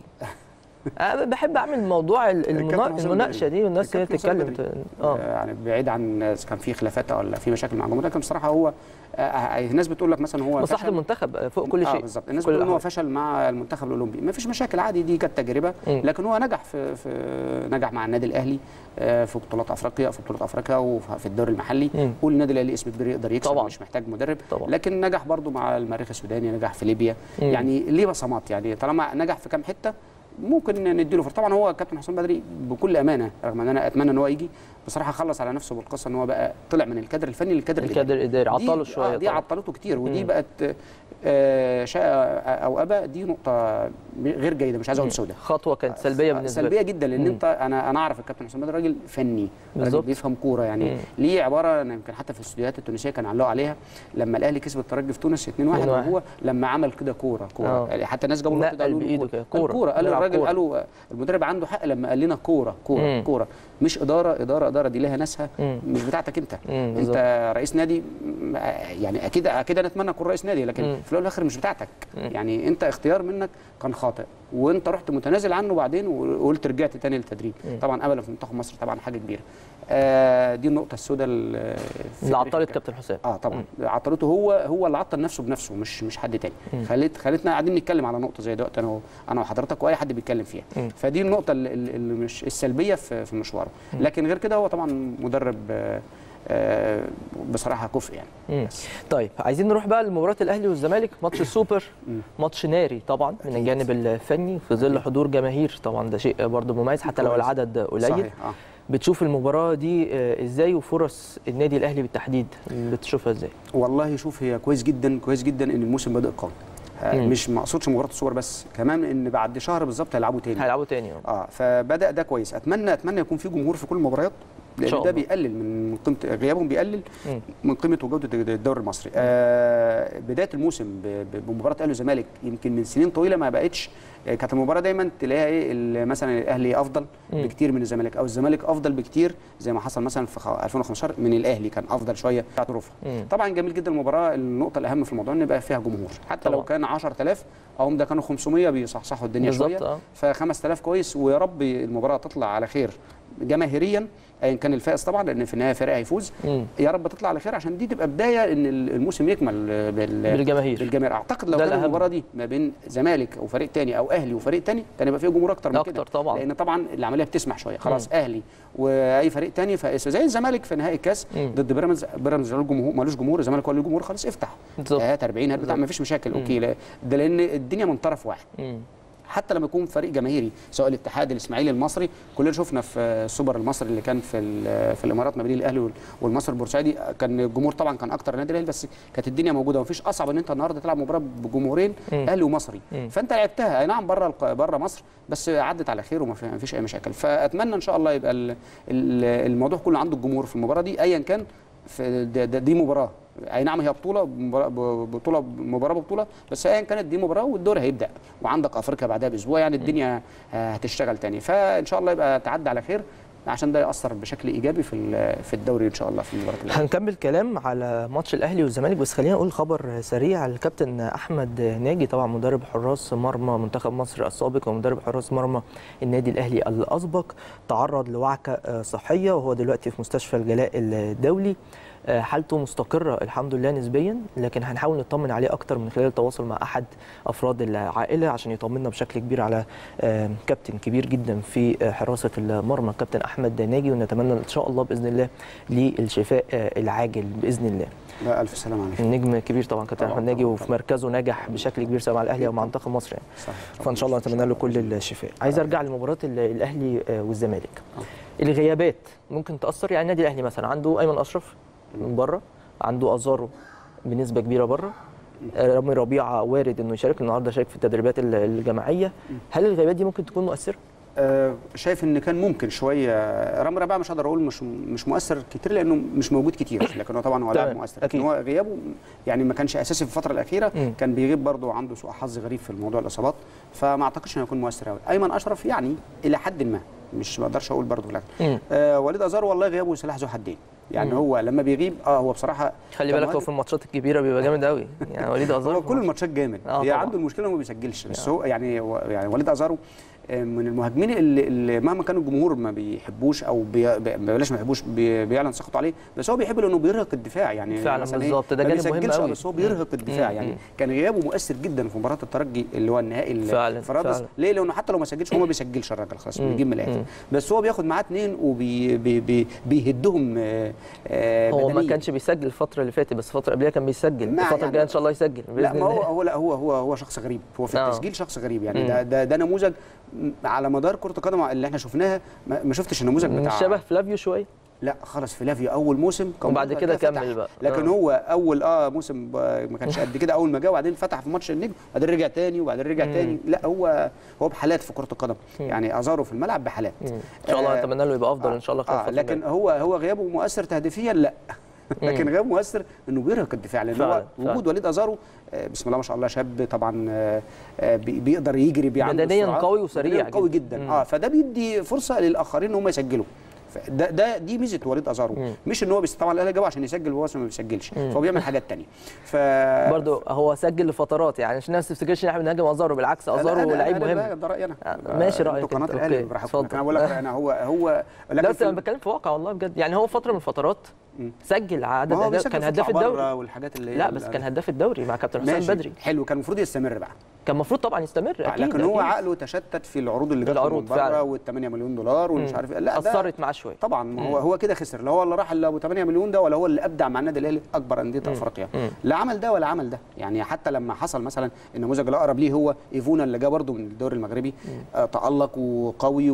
انا بحب اعمل موضوع المناقشه دي والناس هي تتكلم. اه يعني بعيد عن كان في خلافات ولا في مشاكل مع الجمهور، لكن بصراحه هو الناس بتقول لك مثلا هو مصلحه المنتخب فوق كل شيء. اه بالظبط. الناس بتقول ان هو فشل مع المنتخب الاولمبي، ما فيش مشاكل عادي، دي كانت تجربه، لكن هو نجح في, في نجح مع النادي الاهلي في بطولات افريقيا في بطولات افريقيا وفي الدوري المحلي، والنادي الاهلي اسم كبير يقدر يكسب طبعا. مش محتاج مدرب طبعا. لكن نجح برضو مع المريخ السوداني، نجح في ليبيا. مم. يعني ليه بصمات، يعني طالما نجح في كام حته ممكن نديله فرصه. طبعا هو كابتن حسام بدري بكل امانه، رغم ان انا اتمنى ان هو يجي، بصراحه خلص على نفسه بالقصه ان هو بقى طلع من الكادر الفني للكادر الاداري. الكادر الاداري عطله شويه، دي عطلته كتير، ودي مم. بقت آه شاء او ابى، دي نقطه غير جيده، مش عايز اقول سوداء، خطوه كانت سلبيه بالنسبه لي سلبيه جدا، لان مم. انت انا انا اعرف الكابتن حسام بدري راجل فني، راجل بيفهم كوره، يعني مم. ليه عباره انا يمكن حتى في الاستوديوهات التونسيه كان علقوا عليها لما الاهلي كسب الترجي في تونس اتنين واحد، وهو لما عمل كده كوره كوره يعني حتى الناس جابوا له بايده كوره كوره، قال الراجل قالوا المدرب عنده حق لما قال لنا كوره كوره كوره، مش اداره اداره اداره دي لها ناسها، مش بتاعتك انت. مم. انت رئيس نادي، يعني اكيد اكيد انا اتمنى اكون رئيس نادي، لكن مم. في الاول والاخر مش بتاعتك. مم. يعني انت اختيار منك كان خاطئ، وانت رحت متنازل عنه بعدين وقلت رجعت تاني للتدريب. مم. طبعا ابدا في منتخب مصر طبعا حاجه كبيره. آه دي النقطه السوداء اللي عطلت كابتن حسام. اه طبعا مم. عطلته هو هو اللي عطل نفسه بنفسه، مش مش حد تاني. خليت خليتنا قاعدين نتكلم على نقطه زي دلوقتي انا انا وحضرتك واي حد بيتكلم فيها. مم. فدي النقطه اللي مش السلبيه في في مشواره، لكن غير كده هو طبعا مدرب آه آه بصراحه كفء يعني. طيب عايزين نروح بقى لمباراه الاهلي والزمالك، ماتش السوبر، ماتش ناري طبعا من الجانب الفني في ظل حضور جماهير، طبعا ده شيء برضه مميز حتى لو العدد قليل. صحيح. آه. بتشوف المباراه دي ازاي، وفرص النادي الاهلي بالتحديد بتشوفها ازاي؟ والله شوف، هي كويس جدا كويس جدا ان الموسم بادئ قوي، مش ما اقصدش مباراه الصور بس، كمان ان بعد شهر بالظبط هيلعبوا تاني هيلعبوا تاني اه فبدا ده كويس. اتمنى اتمنى يكون في جمهور في كل المباريات، لان ده بيقلل من قيمه غيابهم، بيقلل مم. من قيمه وجوده الدوري المصري. آه بدايه الموسم بمباراه الاهلي والزمالك يمكن من سنين طويله ما بقتش، كانت المباراه دايما تلاقيها ايه، مثلا الاهلي افضل مم. بكتير من الزمالك، او الزمالك افضل بكتير زي ما حصل مثلا في ألفين وخمستاشر من الاهلي كان افضل شويه بتاعت رفع. طبعا جميل جدا المباراه، النقطه الاهم في الموضوع ان يبقى فيها جمهور، حتى طبعا. لو كان عشرة آلاف او ده كانوا خمسمية بيصحصحوا الدنيا شويه، آه. ف خمسة آلاف كويس، ويا رب المباراه تطلع على خير جماهيريا، ايا كان الفائز طبعا، لان في النهايه فريق هيفوز. مم. يا رب تطلع على خير عشان دي تبقى بدايه ان الموسم يكمل بال... بالجماهير بالجماهير. اعتقد لو كانت المباراه دي ما بين زمالك او فريق ثاني او اهلي وفريق ثاني كان يبقى فيه جمهور اكتر من كده طبعا، لان طبعا العمليه بتسمح شويه خلاص. م. اهلي واي فريق ثاني زي الزمالك في نهائي الكاس ضد بيراميدز، بيراميدز له جمهور مالوش جمهور، الزمالك هو له جمهور، خلاص افتح هات أربعين هات بتاع ما فيش مشاكل. م. اوكي لا ده لان الدنيا من طرف واحد. م. حتى لما يكون فريق جماهيري سواء الاتحاد الاسماعيلي المصري، كلنا شفنا في السوبر المصري اللي كان في في الامارات ما بين الاهلي والمصري البورسعيدي، كان الجمهور طبعا كان اكتر نادي الاهلي، بس كانت الدنيا موجوده ومفيش اصعب ان انت النهارده تلعب مباراه بجمهورين اهلي ومصري. م. فانت لعبتها اي نعم بره بره مصر بس عدت على خير وما فيش اي مشاكل. فاتمنى ان شاء الله يبقى الموضوع كله عنده الجمهور في المباراه دي ايا كان. في دي مباراه اي نعم هي بطوله بطوله مباراه ببطوله، بس ايا كانت دي مباراه والدور هيبدا وعندك افريقيا بعدها باسبوع، يعني الدنيا هتشتغل تاني. فان شاء الله يبقى تعدي على خير عشان ده ياثر بشكل ايجابي في في الدوري ان شاء الله في المباراه اللي هنكمل كلام على ماتش الاهلي والزمالك، بس خلينا نقول خبر سريع. الكابتن احمد ناجي طبعا مدرب حراس مرمى منتخب مصر السابق ومدرب حراس مرمى النادي الاهلي الاسبق تعرض لوعكه صحيه وهو دلوقتي في مستشفى الجلاء الدولي. حالته مستقرة الحمد لله نسبيا، لكن هنحاول نطمن عليه أكتر من خلال التواصل مع أحد أفراد العائلة عشان يطمنا بشكل كبير على كابتن كبير جدا في حراسة المرمى كابتن أحمد ناجي، ونتمنى إن شاء الله بإذن الله للشفاء العاجل بإذن الله. لا ألف سلامة عليك. النجم كبير طبعا كابتن أحمد ناجي، وفي مركزه نجح بشكل كبير سواء مع الأهلي أو مع منتخب مصر يعني. صح. فإن شاء الله نتمنى له كل الشفاء. عايز أرجع لمباراة الأهلي والزمالك. الغيابات ممكن تأثر، يعني النادي الأهلي مثلا عنده أيمن أشرف من بره، عنده ازارو بنسبه كبيره بره، رامي ربيعه وارد انه يشارك النهارده، شارك في التدريبات الجماعيه. هل الغيابات دي ممكن تكون مؤثره؟ أه شايف ان كان ممكن شويه. رامي ربيعه مش هقدر اقول مش مش مؤثر كتير لانه مش موجود كتير، لكن هو طبعا هو لاعب مؤثر، لكن هو غيابه يعني ما كانش اساسي في الفتره الاخيره. م. كان بيغيب برضه وعنده سوء حظ غريب في الموضوع الاصابات، فما اعتقدش انه هيكون مؤثر قوي. ايمن اشرف يعني الى حد ما مش ما اقدرش اقول برضه لكن أه وليد ازارو والله غيابه سلاح ذو حدين. يعني مم. هو لما بيغيب اه هو بصراحه خلي بالك هو في الماتشات الكبيره بيبقى جامد قوي يعني وليد ازارو هو كل الماتشات جامد. هي عنده المشكله انه ما بيسجلش، بس هو يعني يعني وليد ازارو من المهاجمين اللي, اللي مهما كان الجمهور ما بيحبوش او بي بلاش ما بيحبوش بي بيعلن سخطه عليه، بس هو بيحب لانه بيرهق الدفاع يعني فعلا بالظبط. ده جانب مهم قوي، بس هو بيرهق الدفاع. مم. يعني كان غيابه مؤثر جدا في مباراه الترجي اللي هو النهائي في رادس. ليه؟ لانه حتى لو ما سجلش هو ما بيسجلش الراجل خلاص بيجيب من الاخر، بس هو بياخد معاه اثنين وبيهدهم. هو ما كانش بيسجل الفتره اللي فاتت، بس الفتره قبلها كان بيسجل، الفتره الجايه يعني ان شاء الله يسجل باذن لا ما هو هو لا هو هو هو شخص غريب، هو في التسجيل شخص غريب يعني. ده ده, ده نموذج على مدار كره القدم اللي احنا شفناها ما شفتش النموذج بتاع شبه فلافيو شويه. لا خلاص فلافيو اول موسم كان وبعد كده كمل بقى، لكن آه. هو اول اه موسم ما كانش قد كده اول ما جه، وبعدين فتح في ماتش النجم وبعدين رجع تاني وبعدين رجع مم. تاني. لا هو هو بحالات في كره القدم يعني ازارو في الملعب بحالات. مم. ان شاء الله اتمنى له يبقى افضل آه. ان شاء الله خلال آه. لكن هو هو غيابه مؤثر تهديفيا لا لكن غير مؤثر انه بيرهق الدفاع، لان هو وجود وليد ازارو بسم الله ما شاء الله شاب طبعا بيقدر يجري بدنيا قوي وسريع قوي جدا, جداً. اه فده بيدي فرصه للاخرين ان هم يسجلوا. ده ده دي ميزه وليد ازارو، مم. مش ان هو بس طبعا الاهلي جابه عشان يسجل وهو ما بيسجلش، فهو بيعمل حاجات ثانيه. ف برضه هو سجل لفترات يعني عشان الناس ما تفتكرش ان احنا بنهاجم ازارو، بالعكس ازارو لعيب مهم. لا ده رايي انا ماشي رايك قناه الاهلي براحتك. انا بقول لك انا هو هو لا انا بتكلم في واقع والله بجد يعني. هو فتره من الفترات سجل عدد أهداف، كان هداف الدوري والحاجات اللي لا بس كان هداف الدوري مع كابتن حسام بدري. حلو كان المفروض يستمر بقى، كان المفروض طبعا يستمر اكيد، لكن هو عقله تشتت في العروض اللي جت من بره وال ثمانية مليون دولار ومش عارف ايه. لا اثرت معاه شويه طبعا. هو هو كده خسر، لا هو اللي راح ابو ثمانية مليون ده ولا هو اللي ابدع مع النادي الاهلي اكبر انديه افريقيا. لا عمل ده ولا عمل ده يعني. حتى لما حصل مثلا النموذج الاقرب ليه هو ايفونا اللي جه برده من الدوري المغربي، آه تالق وقوي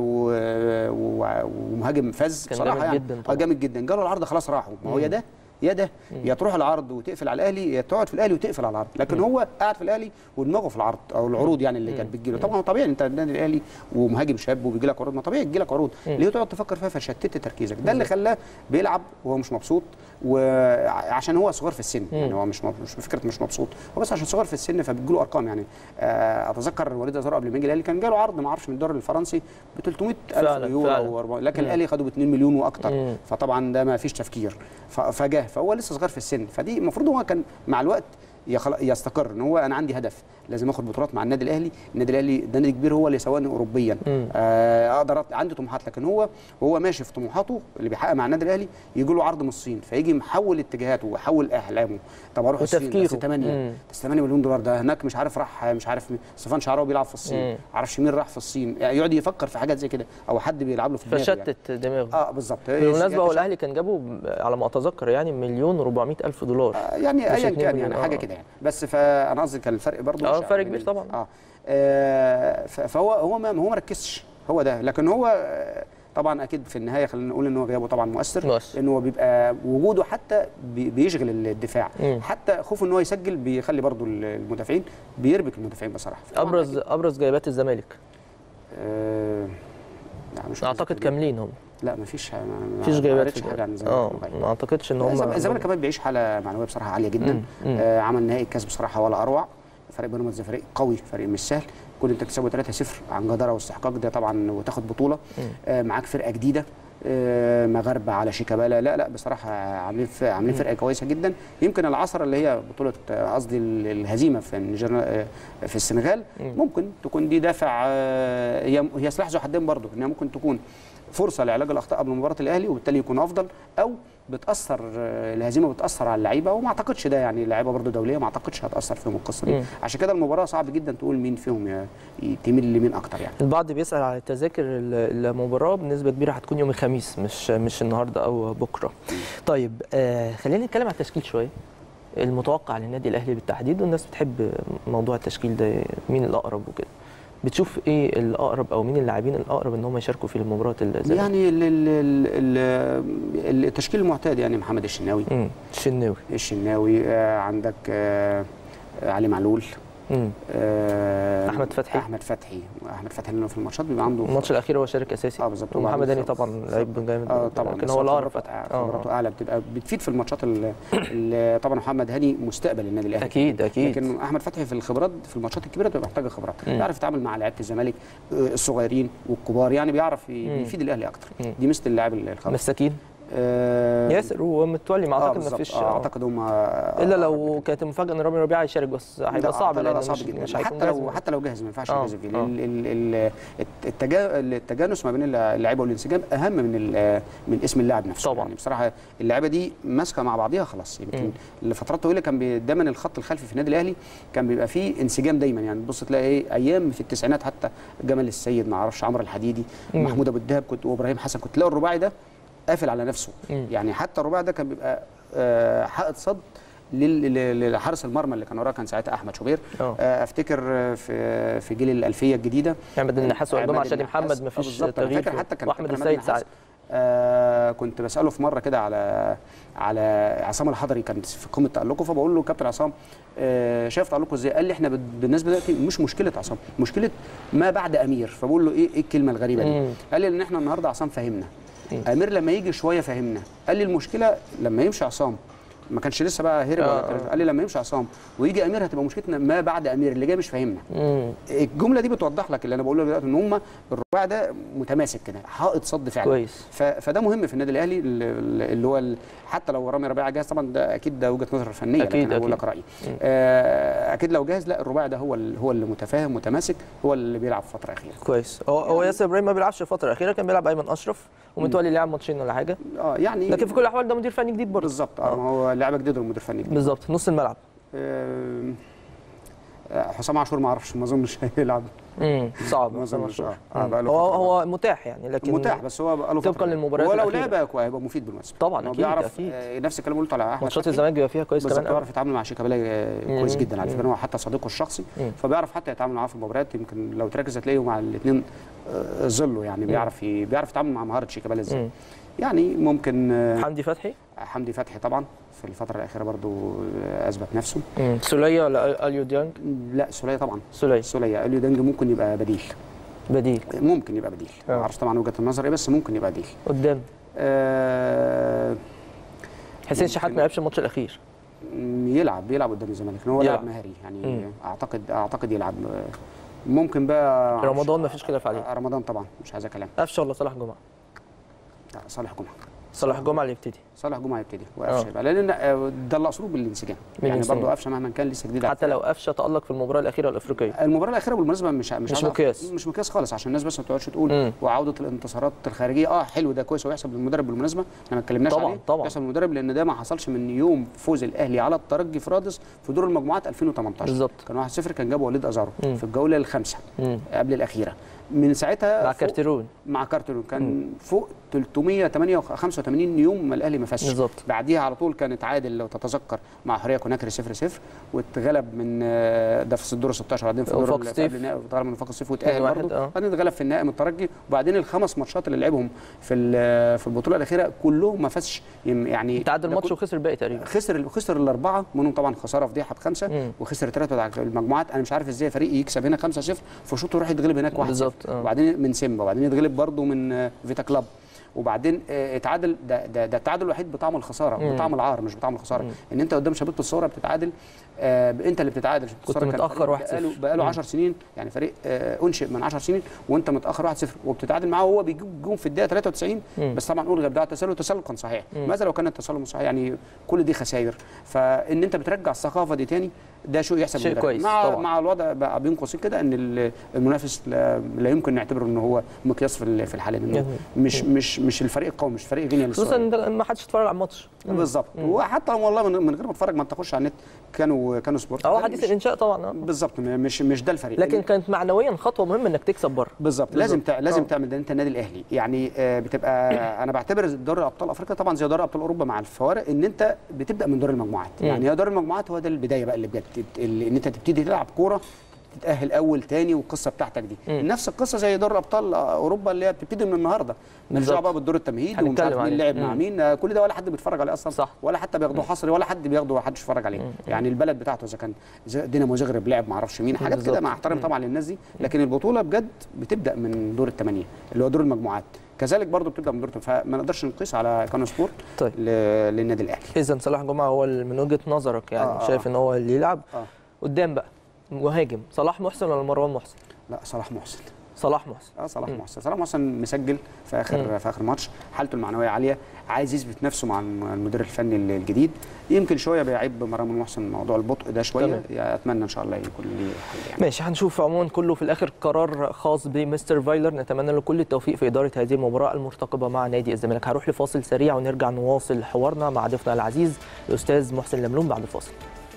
ومهاجم فز بصراحه يعني جامد جدا. جاله العرض خلاص راحوا. ما هو يا ده يا ده يا تروح العرض وتقفل على الاهلي، يا تقعد في الاهلي وتقفل على العرض. لكن مم. هو قاعد في الاهلي ودماغه في العرض او العروض يعني اللي كانت بتجيله. طبعا طبيعي انت النادي الاهلي ومهاجم شاب وبيجي لك عروض، ما طبيعي تجي لك عروض. ليه تقعد تفكر فيها فشتت تركيزك؟ ده اللي خلاه بيلعب وهو مش مبسوط، وعشان هو صغير في السن يعني. هو مش مش فكره مش مبسوط، هو بس عشان صغير في السن فبتجي له ارقام يعني. اتذكر وليد ازارو قبل ما يجي الاهلي كان جاله عرض ما اعرفش من الدوري الفرنسي ب ثلاثمائة ألف يورو، لكن الاهلي خدوا ب اثنين مليون واكثر. فطبعا ده ما فيش تفكير، فجاه فهو لسه صغير في السن. فدي المفروض هو كان مع الوقت يستقر ان هو انا عندي هدف لازم اخد بطولات مع النادي الاهلي، النادي الاهلي ده نادي كبير هو اللي سواني اوروبيا، آه اقدر عندي طموحات، لكن هو وهو ماشي في طموحاته اللي بيحقق مع النادي الاهلي يجي له عرض من الصين فيجي محول اتجاهاته ويحول احلامه. طب اروح الصين بس ثمانية بس ثمانية مليون دولار، ده هناك مش عارف راح مش عارف صفان شعراوي بيلعب في الصين، ما اعرفش مين راح في الصين، يعني يقعد يفكر في حاجات زي كده او حد بيلعب له في دماغه فشتت يعني. دماغه اه بالظبط. بالمناسبه هو الاهلي كان جابه على ما اتذكر يعني مليون وأربعمية ألف دولار، آه يعني ايا كان يعني حاجه كده يعني، بس فانا قصدي كان الفرق برضه اه فرق كبير طبعا. اه, آه فهو هو ما هو ما ركزش هو ده، لكن هو طبعا اكيد في النهايه خلينا نقول ان هو غيابه طبعا مؤثر، مؤثر. لان هو بيبقى وجوده حتى بيشغل الدفاع، مم. حتى خوفه ان هو يسجل بيخلي برضه المدافعين بيربك المدافعين بصراحه. ابرز ابرز جايبات الزمالك آه لا مش اعتقد كاملين هم. لا مفيش مفيش جايبات حاجه عن الزمالك. اه ما اعتقدش ان هم الزمالك كمان بيعيش حاله معنويه بصراحه عاليه جدا. مم. مم. آه عمل نهائي الكاس بصراحه ولا اروع، فريق بيراميدز فريق قوي، فريق مش سهل، كل انت تكسبه ثلاثة صفر عن جداره واستحقاق ده طبعا وتاخد بطوله. آه معاك فرقه جديده آه مغاربه على شيكابالا، لا لا بصراحه عاملين عاملين فرقه كويسه جدا. يمكن العصره اللي هي بطوله قصدي الهزيمه في النيجر في السنغال ممكن تكون دي دافع، آه هي هي سلاح ذو حدين برضه، انها ممكن تكون فرصه لعلاج الاخطاء قبل مباراه الاهلي وبالتالي يكون افضل، او بتاثر الهزيمه بتاثر على اللعيبه، وما اعتقدش ده يعني اللعيبه برضه دوليه ما اعتقدش هتاثر فيهم القصه دي. عشان كده المباراه صعب جدا تقول مين فيهم تميل لمين اكتر يعني. البعض بيسال على تذاكر المباراه، بنسبه كبيره هتكون يوم الخميس مش مش النهارده او بكره. م. طيب آه خلينا نتكلم على التشكيل شويه، المتوقع للنادي الاهلي بالتحديد، والناس بتحب موضوع التشكيل ده مين الاقرب وكده. بتشوف ايه الاقرب او مين اللاعبين الاقرب ان هم يشاركوا في المباراه الزمالك؟ يعني ال ال ال التشكيل المعتاد يعني محمد الشناوي امم الشناوي الشناوي آه عندك آه علي معلول، آه احمد فتحي احمد فتحي احمد فتحي لانه في الماتشات بيبقى عنده الماتش الاخير هو شارك اساسي. اه بالظبط. ومحمد هاني طبعا لعيب جامد اه طبعا، لكن هو الاقرب فتحي خبراته اعلى بتبقى بتفيد في الماتشات اللي طبعا محمد هاني مستقبل النادي الاهلي اكيد اكيد، لكن احمد فتحي في الخبرات في الماتشات الكبيره بتبقى محتاجه خبرات، بيعرف يتعامل مع لعيبه الزمالك الصغيرين والكبار، يعني بيعرف بيفيد الاهلي اكتر. مم. دي مثل اللاعب الخبره. مساكين آه ياسر ومتولي ما اعتقد ما فيش آه اعتقد هم الا لو كانت المفاجاه ان رامي ربيعه يشارك، بس هيبقى صعب لان صعب جدا مش حتى لو حتى لو جاهز ما ينفعش ينزل فيه. التجانس ما بين اللعيبه والانسجام اهم من من اسم اللاعب نفسه طبعا. يعني بصراحه اللعيبه دي ماسكه مع بعضيها خلاص. يمكن لفترات طويله كان دايما الخط الخلفي في النادي الاهلي كان بيبقى فيه انسجام دايما، يعني تبص تلاقي ايه ايام في التسعينات حتى جمال السيد ما اعرفش عمرو الحديدي مم. محمود ابو الدهب كنت وابراهيم حسن كنت تلاقي الرباعي ده قافل على نفسه. مم. يعني حتى الرباعي ده كان بيبقى آه حائط صد لحارس المرمى اللي كان وراه كان ساعتها احمد شوبير. آه افتكر في في جيل الالفيه الجديده عماد النحاس وقدام عشان محمد ما فيش تغيير، فاكر حتى كان واحمد السيد ساعتها آه كنت بساله في مره كده على على عصام الحضري كان في قمه تالقه، فبقول له كابتن عصام آه شايف تالقه ازاي؟ قال لي احنا بالنسبه دلوقتي مش مشكله عصام، مشكله ما بعد امير. فبقول له ايه ايه الكلمه الغريبه دي؟ قال لي ان احنا النهارده عصام فهمنا، امير لما يجي شويه فهمنا. قال لي المشكله لما يمشي عصام، ما كانش لسه بقى هرب ولا آه. قال لي لما يمشي عصام ويجي امير هتبقى مشكلتنا ما بعد امير اللي جاي مش فاهمنا. الجمله دي بتوضح لك اللي انا بقوله دلوقتي ان هم الرباع ده متماسك كده حائط صد فعلا كويس. فده مهم في النادي الاهلي اللي هو حتى لو رامي ربيعه جاهز طبعا ده اكيد ده وجهه نظر فنيه، أكيد لكن انا بقول لك رايي آه اكيد لو جاهز لا الرباع ده هو هو اللي متفاهم متماسك هو اللي بيلعب في فتره اخيره كويس. هو يعني هو ياسر ابراهيم ما بيلعبش الفتره الاخيره، كان بيلعب ايمن اشرف ومتولي لعب ماتشين ولا حاجه اه يعني لكن في كل الاحوال ده مدير فني جديد برضه بالظبط. اه ما هو لاعب جديد ومدير فني جديد بالظبط. نص الملعب آه حسام عاشور ما اعرفش ما اظنش هيلعب. امم صعب حسام عاشور آه هو هو متاح يعني لكن متاح بس هو بقى له طبقا للمباريات هو لو لعب هيبقى مفيد بالمناسبه طبعا. اكيد بيعرف أكيد. نفس الكلام اللي قلته على احمد ماتشات الزمالك بيبقى فيها كويس كمان بيعرف يتعامل مع شيكابالا كويس جدا على فكره، هو حتى صديقه الشخصي فبيعرف حتى يتعامل معاه في المباريات. يمكن لو تركز هتلاقيه مع الاثنين ظله يعني بيعرف بيعرف يتعامل مع مهاره شيكابالا ازاي. يعني ممكن حمدي فتحي حمدي فتحي طبعا في الفتره الاخيره برضو اثبت نفسه. سوليه ولا اليو ديانج؟ لا سوليه طبعا. سوليه سوليه اليو ديانج ممكن يبقى بديل بديل ممكن يبقى بديل ما اعرفش طبعا وجهه النظر ايه بس ممكن يبقى بديل قدام. آه حسين شحات ما لعبش الماتش الاخير. يلعب بيلعب قدام الزمالك هو لاعب مهاري يعني. مم. اعتقد اعتقد يلعب. ممكن بقى رمضان ما فيش خلاف عليه. رمضان طبعا مش عايز كلام. قفشه ولا صالح جمعه؟ لا صالح جمعه. صالح جمعه اللي يبتدي صالح جمعه يبتدي وقفشه يبقى، لان ده الاسلوب الانسجام يعني برضه قفشه مهما كان لسه جديد حتى لو قفشه تالق في المباراه الاخيره الافريقيه. المباراه الاخيره بالمناسبه مش مش, مش مقياس مش مقياس خالص عشان الناس بس ما تقعدش تقول مم. وعوده الانتصارات الخارجيه اه حلو ده كويس ويحسب للمدرب بالمناسبه، احنا ما اتكلمناش عليه طبعا يحسب للمدرب لان ده ما حصلش من يوم فوز الاهلي على الترجي في رادس في دور المجموعات ألفين وتمنتاشر بالظبط، كان واحد صفر كان جاب وليد ازارو مم. في الجوله الخامسه مم. قبل الاخيره، من ساعتها مع كارتيرون مع كارتيرون كان مم. فوق ثلاثمية وخمسة وثمانين يوم ما الاهلي ما فازش بالظبط. بعديها على طول كان اتعادل لو تتذكر مع حوريه كوناكري صفر صفر واتغلب من ده في الدور ستاشر بعدين في الدور اللي قبل النهائي اتغلب من وفاق الصيف واتاهل برضه، بعدين اتغلب في النهائي من الترجي، وبعدين الخمس ماتشات اللي لعبهم في في البطوله الاخيره كلهم ما فازش يعني تعادل ماتش وخسر الباقي تقريبا، خسر خسر الاربعه منهم طبعا خساره فضيحه بخمسه مم. وخسر ثلاثه في المجموعات. انا مش عارف ازاي فريق يكسب هنا خمسة صفر في شوط يروح يتغلب هناك واحد صفر وبعدين من سيمبا وبعدين يتغلب برضه من فيتا كلاب وبعدين اتعادل. ده ده, ده التعادل الوحيد بطعم الخساره مم. بطعم العار مش بطعم الخساره مم. ان انت قدام شبيبه الثوره بتتعادل آه انت اللي بتتعادل. كنت متاخر واحد صفر بقاله بقاله عشر سنين يعني فريق آه انشئ من عشر سنين وانت متاخر واحد صفر وبتتعادل معاه وهو بيجيب جون في الدقيقه ثلاثة وتسعين مم. بس طبعا نقول غير ده التسلل التسلل كان صحيح مم. ماذا لو كان التسلل صحيح يعني كل دي خسائر، فان انت بترجع الثقافه دي تاني ده شيء يحسب شيء كويس مع طبعا. مع الوضع بقى بين قوسين كده ان المنافس لا, لا يمكن نعتبره ان هو مقياس في في الحاله انه مش مش مش الفريق القوي مش فريق غينيا خصوصا ان ما حدش اتفرج على الماتش بالظبط، وحتى والله من غير ما تتفرج ما تخش على النت كانوا كانوا سبورت اه حديث الانشاء طبعا بالظبط مش مش ده الفريق، لكن كانت معنويا خطوه مهمه انك تكسب بره بالظبط لازم تع... لازم تعمل ده انت النادي الاهلي يعني آه بتبقى انا بعتبر دوري ابطال افريقيا طبعا زي دوري ابطال اوروبا مع الفوارق ان انت بتبدا من دور المجموعات مم. يعني يا دور المجموعات هو ده البدايه بقى اللي بجد ان انت تبتدي تلعب كوره تتاهل اول تاني والقصه بتاعتك دي مم. نفس القصه زي دور ابطال اوروبا اللي هي بتبتدي من النهارده نرجع بقى بالدور التمهيدي ومش عارف مين لعب مع مين كل ده ولا حد بيتفرج عليه اصلا صح. ولا حتى بياخدوه حصري ولا حد بياخده ولا حد يتفرج عليه مم. يعني البلد بتاعته اذا كان دينامو زغرب لعب ما اعرفش مين حاجات كده مع احترام طبعا للناس دي، لكن البطوله بجد بتبدا من دور الثمانيه اللي هو دور المجموعات كذلك برضه بتبدا من دور فما نقدرش نقيس على كانو سبورت طيب. للنادي الاهلي. اذا صلاح جمعه هو من وجهه نظرك يعني آه شايف ان هو اللي يلعب آه. قدام بقى مهاجم صلاح محسن ولا مروان محسن؟ لا صلاح محسن. صلاح محسن اه صلاح مم. محسن صلاح محسن مسجل في اخر مم. في اخر ماتش حالته المعنويه عاليه عايز يثبت نفسه مع المدير الفني الجديد يمكن شويه بيعيب مروان محسن موضوع البطء ده شويه يعني اتمنى ان شاء الله يكون ليه حل يعني. ماشي هنشوف عموما كله في الاخر قرار خاص بمستر فايلر نتمنى له كل التوفيق في اداره هذه المباراه المرتقبه مع نادي الزمالك. هروح لفاصل سريع ونرجع نواصل حوارنا مع ضيفنا العزيز الاستاذ محسن لملوم بعد الفاصل.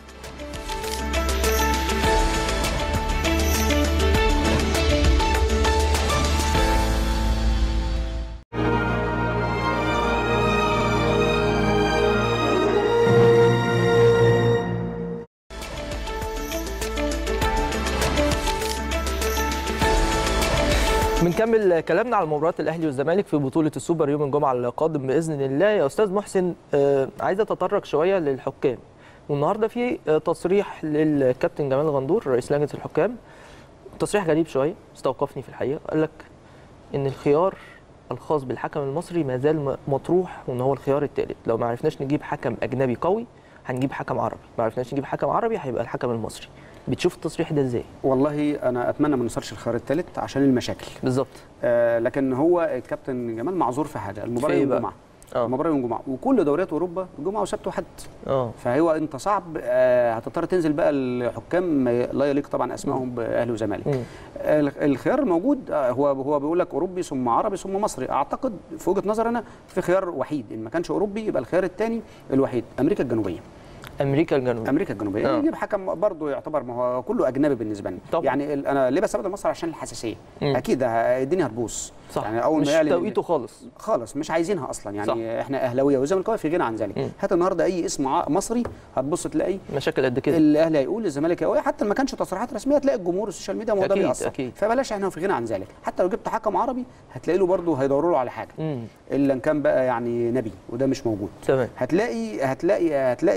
بنكمل كلامنا على مباراه الاهلي والزمالك في بطوله السوبر يوم الجمعه القادم باذن الله. يا استاذ محسن آه عايز اتطرق شويه للحكام، والنهارده في آه تصريح للكابتن جمال غندور رئيس لجنه الحكام، تصريح غريب شويه استوقفني في الحقيقه. قال لك ان الخيار الخاص بالحكم المصري ما زال مطروح وان هو الخيار الثالث، لو ما عرفناش نجيب حكم اجنبي قوي هنجيب حكم عربي، ما عرفناش نجيب حكم عربي هيبقى الحكم المصري. بتشوف التصريح ده ازاي؟ والله انا اتمنى ما نوصلش الخيار الثالث عشان المشاكل بالظبط آه لكن هو الكابتن جمال معذور في حاجه، المباراه يوم الجمعه اه المباراه يوم الجمعه وكل دوريات اوروبا جمعه وسبت وحد اه فهو انت صعب آه هتضطر تنزل بقى الحكام لا يليق طبعا اسمائهم باهلي وزمالك. آه الخيار الموجود آه هو هو بيقول لك اوروبي ثم عربي ثم مصري، اعتقد في وجهه نظري انا في خيار وحيد ان ما كانش اوروبي يبقى الخيار الثاني الوحيد امريكا الجنوبيه. امريكا الجنوبيه امريكا الجنوبيه أوه. يجيب حكم برضه يعتبر ما هو كله اجنبي بالنسبه لنا يعني انا ليه بستبعد مصر عشان الحساسيه مم. اكيد الدنيا هتبوظ يعني اول مش ما توقيته خالص خالص مش عايزينها اصلا يعني صح. احنا اهلاويه وزملكاويه في غنى عن ذلك مم. هات النهارده اي اسم مصري هتبص تلاقي مشاكل قد كده، الاهلي هيقول الزمالك هيقول حتى ما كانش تصريحات رسميه تلاقي الجمهور السوشيال ميديا ما ده بيأثر فبلاش احنا في غنى عن ذلك. حتى لو جبت حكم عربي هتلاقي له برضه هيدوروا له على حاجه مم. الا ان كان بقى يعني نبي وده مش موجود تمام. هتلاقي هتلاقي هتلاقي الحكام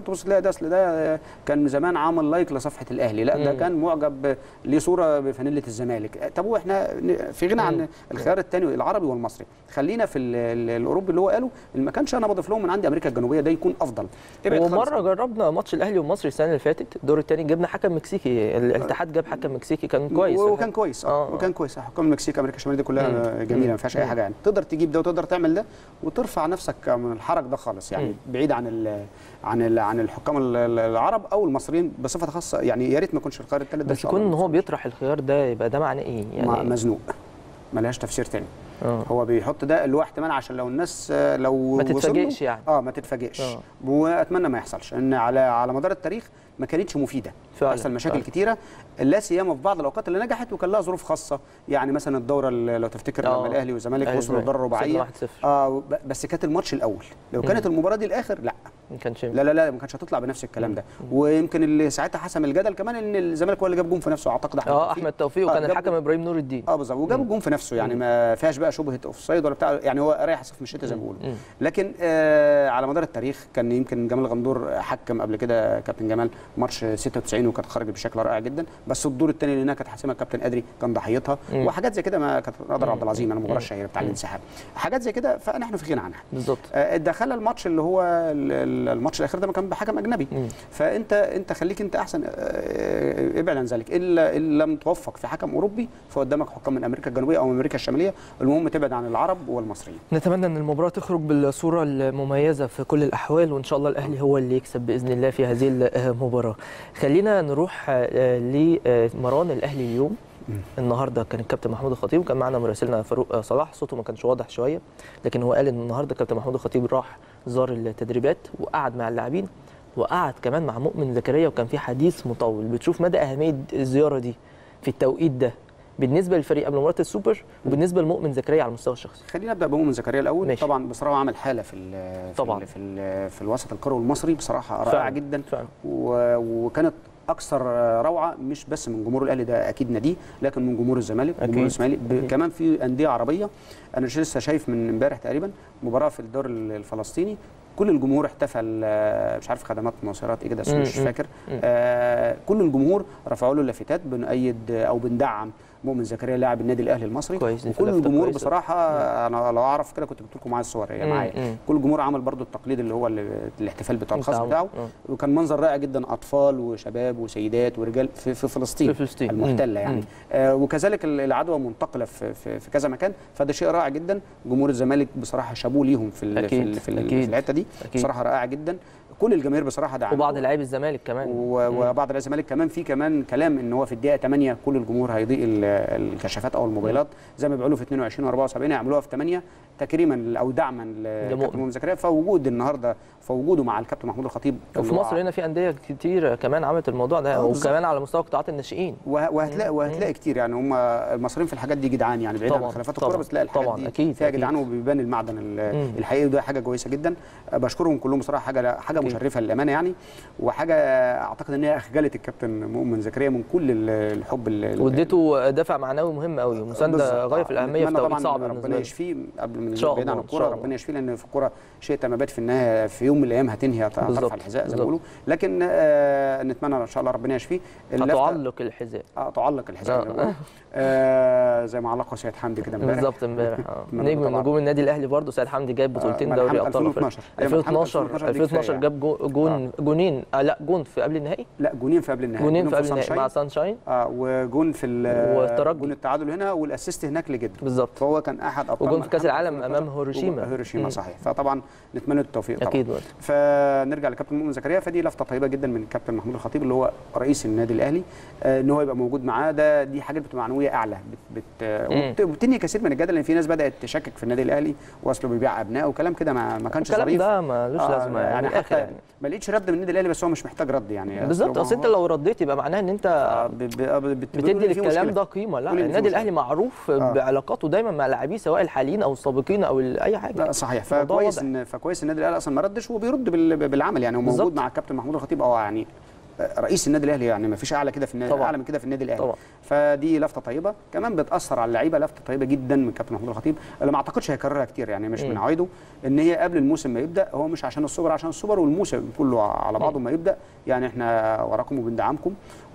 الانستجرام تبص تلاقي ده اصل ده كان زمان عامل لايك لصفحه الاهلي، لا ده كان معجب ليه صوره بفانيله الزمالك. طب واحنا في غنى عن الخيار الثاني العربي والمصري، خلينا في الاوروبي اللي هو قاله اللي ما كانش انا بضيف لهم من عندي امريكا الجنوبيه ده يكون افضل. ومره جربنا ماتش الاهلي والمصري السنه اللي فاتت الدور الثاني جبنا حكم مكسيكي، الاتحاد جاب حكم مكسيكي كان كويس وكان كويس اه وكان كويس. حكام المكسيك امريكا الشماليه دي كلها جميله ما فيهاش اي حاجه يعني، تقدر تجيب ده وتقدر تعمل ده وترفع نفسك من الحرج ده خالص يعني، بعيد عن ال عن ال عن الحكام العرب او المصريين بصفه خاصه يعني. يا ريت ما يكونش الخيار الثالث ده، بس يكون ان هو بيطرح الخيار ده يبقى ده معناه ايه يعني؟ مزنوق ملهاش تفسير تاني. أوه. هو بيحط ده اللي هو احتمال عشان لو الناس لو ما تتفاجئش يعني اه ما تتفاجئش، واتمنى ما يحصلش ان على على مدار التاريخ ما كانتش مفيده، بتحصل مشاكل فعلا كتيره لا سيما في بعض الاوقات اللي نجحت وكان لها ظروف خاصه يعني. مثلا الدوره اللي لو تفتكر لما الاهلي والزمالك وصلوا للدوره الرباعيه اه بس كانت الماتش الاول، لو كانت مم. المباراه دي الاخر لا ما كانش لا لا لا ما كانش هتطلع بنفس الكلام ده. ويمكن اللي ساعتها حسم الجدل كمان ان الزمالك هو اللي جاب جون في نفسه اعتقد احمد اه احمد توفيق وكان آه الحكم ابراهيم نور الدين اه بالظبط وجاب الجون في نفسه يعني ما فيهاش بقى شبهه اوفسايد ولا بتاع يعني، هو رايح صف مشيته زي ما بيقولوا. لكن آه على مدار التاريخ كان يمكن جمال غندور حكم قبل كده كابتن جمال ماتش ستة وتسعين وكانت خرجت بشكل رائع جدا، بس الدور الثاني اللي هناك كانت حاسمها الكابتن ادري كان ضحيتها مم. وحاجات زي كده ما كانت نقدر عبد العظيم انا المباراه الشهيره بتاع الانسحاب، حاجات زي كده فنحن في غنى عنها بالظبط. آه دخل الماتش اللي هو الماتش الاخير ده ما كان بحكم اجنبي مم. فانت انت خليك انت احسن آه ابعد عن ذلك، الا ان لم توفق في حكم اوروبي فقدامك حكام من امريكا الجنوبيه او من امريكا الشماليه، المهم تبعد عن العرب والمصريين. نتمنى ان المباراه تخرج بالصوره المميزه في كل الاحوال وان شاء الله الاهلي هو اللي يكسب باذن الله في هذه المباراه. خلينا نروح لمران الاهلي اليوم. النهارده كان الكابتن محمود الخطيب وكان معنا مراسلنا فاروق صلاح، صوته ما كانش واضح شويه لكن هو قال ان النهارده الكابتن محمود الخطيب راح زار التدريبات وقعد مع اللاعبين وقعد كمان مع مؤمن زكريا وكان في حديث مطول. بتشوف مدى اهميه الزياره دي في التوقيت ده بالنسبه للفريق قبل مباراه السوبر وبالنسبه لمؤمن زكريا على المستوى الشخصي؟ خلينا نبدا بمؤمن زكريا الاول. ماشي. طبعا بصراحه عمل حاله في ال طبعا في ال في, ال في الوسط الكروي المصري بصراحه رائعه جدا فعلا. وكانت اكثر روعه مش بس من جمهور الاهلي ده اكيد ناديه لكن من جمهور الزمالك وجمهور الاسماعيلي كمان في انديه عربيه. انا لسه شايف من امبارح تقريبا مباراه في الدور الفلسطيني كل الجمهور احتفل مش عارف خدمات مواصلات ايه كده اسمه مش فاكر آه كل الجمهور رفعوا له لافتات بنؤيد او بندعم مؤمن زكريا لاعب النادي الاهلي المصري وكل الجمهور بصراحه مم. انا لو اعرف كده كنت جبت لكم معايا الصور هي معايا. كل الجمهور عمل برضو التقليد اللي هو اللي الاحتفال بتاع الخاص بتاعه مم. وكان منظر رائع جدا، اطفال وشباب وسيدات ورجال في, في فلسطين, في فلسطين المحتله يعني مم. آه وكذلك العدوى منتقله في, في, في كذا مكان فده شيء رائع جدا. جمهور الزمالك بصراحه شابوه ليهم في أكيد. في, في, في الحته دي أكيد. بصراحه رائعه جدا. كل الجماهير بصراحه دعموا وبعض لاعبي الزمالك كمان وبعض لاعبي الزمالك كمان في كمان كلام ان هو في الدقيقه ثمانية كل الجمهور هيضيء الكشافات او الموبايلات زي ما بيقولوا في اثنين وعشرين وأربعة وسبعين يعملوها في ثمانية تكريما او دعما لكابتن مؤمن زكريا. فوجود النهارده فوجوده مع الكابتن محمود الخطيب وفي مصر هنا في انديه كتير كمان عملت الموضوع ده وكمان على مستوى قطاعات الناشئين وهتلاقي وهتلاقي كتير يعني هم المصريين في الحاجات دي جدعان يعني بعيد عن خلافات الكوره بس تلاقي الحاجات دي أكيد فيها جدعان وبيبان المعدن الحقيقي وده حاجه كويسه جدا. بشكرهم كلهم بصراحه حاجه حاجه مشرفه للامانه يعني وحاجه اعتقد ان هي اخجلت الكابتن مؤمن زكريا من كل الحب اللي واديته دفع معنوي مهم قوي ومسانده غايه في الاهميه في توقيت صعب ربنا يشفيه قبل من بعيد عن الكوره ربنا يشفيه لان في الكوره شيء تمامات في النهايه في يوم من الايام هتنهي هترفع الحذاء زي ما بيقولوا لكن آه نتمنى ان شاء الله ربنا يشفيه. هتعلق الحذاء اه تعلق الحذاء آه زي ما علقه سيد حمدي كده امبارح بالظبط امبارح اه نجم من نجوم النادي الاهلي برضه سيد حمدي جايب بطولتين دوري ابطال ألفين واثناشر ألفين واثناشر ألفين واثناشر جاب جون جونين آه لا جون في قبل النهائي لا جونين في قبل النهائي جونين في قبل النهائي مع سانشاين اه وجون في والترجي جون التعادل هنا والاسيست هناك لجده بالظبط فهو كان احد ابطال وجون في كاس العالم امام هيروشيما هيروشيما صحيح. فطبعا نتمنى التوفيق طبعا اكيد. فنرجع لكابتن مؤمن زكريا فدي لفته طيبه جدا من الكابتن محمود الخطيب اللي هو رئيس النادي الاهلي آه ان هو يبقى موجود معاه ده دي حاجات بتبقى معنويه اعلى بت بت وبتنهي كثير من الجدل لان في ناس بدات تشكك في النادي الاهلي واصله بيبيع ابنائه وكلام كده ما, ما كانش ظريف ده مالوش لازمه آه يعني حتى يعني. ما لقيتش رد من النادي الاهلي بس هو مش محتاج رد يعني بالظبط. اصل انت لو رديت يبقى معناها ان انت آه بتدي للكلام ده قيمه. لا النادي الاهلي معروف آه. بعلاقاته دايما مع لاعبيه سواء الحاليين او السابقين او اي حاجه. لا صحيح فكويس ان فكويس النادي الاهلي اصلا ما ردش وبيرد بالعمل يعني هو موجود مع الكابتن محمود الخطيب اه يعني رئيس النادي الاهلي، يعني ما فيش اعلى كده في النادي، اعلى من كده في النادي الاهلي طبعا. فدي لفته طيبه كمان بتاثر على اللعيبه، لفته طيبه جدا من كابتن محمود الخطيب اللي ما اعتقدش هيكررها كتير، يعني مش م. من عوايده ان هي قبل الموسم ما يبدا، هو مش عشان السوبر، عشان السوبر والموسم كله على بعضه ما يبدا، يعني احنا وراكم وبندعمكم.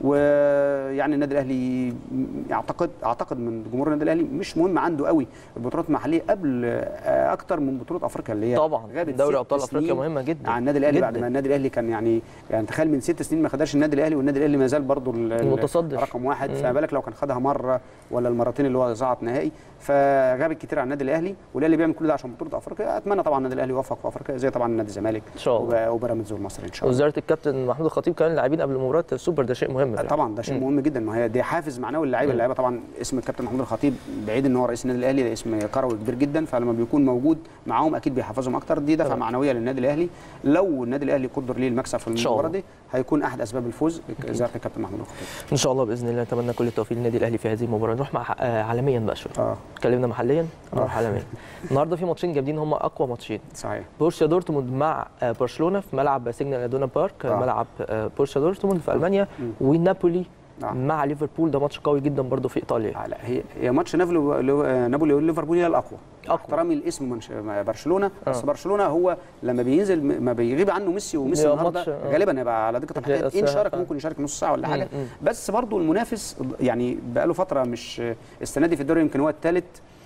ويعني النادي الاهلي اعتقد اعتقد من جمهور النادي الاهلي مش مهم عنده قوي البطولات المحليه قبل اكتر من بطوله افريقيا اللي هي طبعا دوري ابطال افريقيا مهمه جدا على النادي الاهلي جداً. بعد ما النادي الاهلي كان يعني يعني تخيل من ست سنين ما خدهاش النادي الاهلي، والنادي الاهلي ما زال برضه المتصدر رقم واحد، فما بالك لو كان خدها مره ولا المرتين اللي هو صعد نهائي، فغابت كتير على النادي الاهلي. والاهلي بيعمل كل ده عشان بطوله افريقيا. اتمنى طبعا النادي الاهلي يوفق في افريقيا زي طبعا النادي الزمالك ان شاء الله وبيراميدز والمصري ان شاء الله. وزاره الكابتن محمود الخطيب كان اللاعبين قبل مباراه السوبر، ده شيء مهم يعني. طبعا ده شيء مهم جدا، ما هي دي حافز معنوي للعيبه. اللعيبه طبعا اسم الكابتن محمود الخطيب بعيد ان هو رئيس النادي الاهلي، ده اسم كروي كبير جدا، فلما بيكون موجود معاهم اكيد بيحفزهم اكتر. دي دفعه معنويه للنادي الاهلي. لو النادي الاهلي قدر ليه المكسب في المباراه دي هيكون احد اسباب الفوز وزاره الكابتن محمود الخطيب ان شاء الله باذن الله. نتمنى كل التوفيق للنادي الاهلي في هذه المباراه. نروح مع آه عالميا بقى شويه. اه اتكلمنا محليا نروح عالميا. النهارده في ماتشين جامدين، هم اقوى ماتشين. صحيح. بورسيا دورتموند مع آه برشلونه في ملعب سيجنال ادونا بارك، آه. ملعب آه بورسيا دورتموند في المانيا، ونابولي آه. مع ليفربول، ده ماتش قوي جدا برضه في ايطاليا. آه لا هي هي ماتش نابولي نابولي وليفربول هي الاقوى. احترامي الاسم برشلونه، بس آه. برشلونه هو لما بينزل ما بيغيب عنه ميسي، وميسي النهارده آه. غالبا هيبقى على دقه الحقيقه ان شارك ممكن يشارك نص ساعه ولا حاجه، بس برضه المنافس يعني بقى له فتره مش السنه دي في الدوري يمكن هو الثالث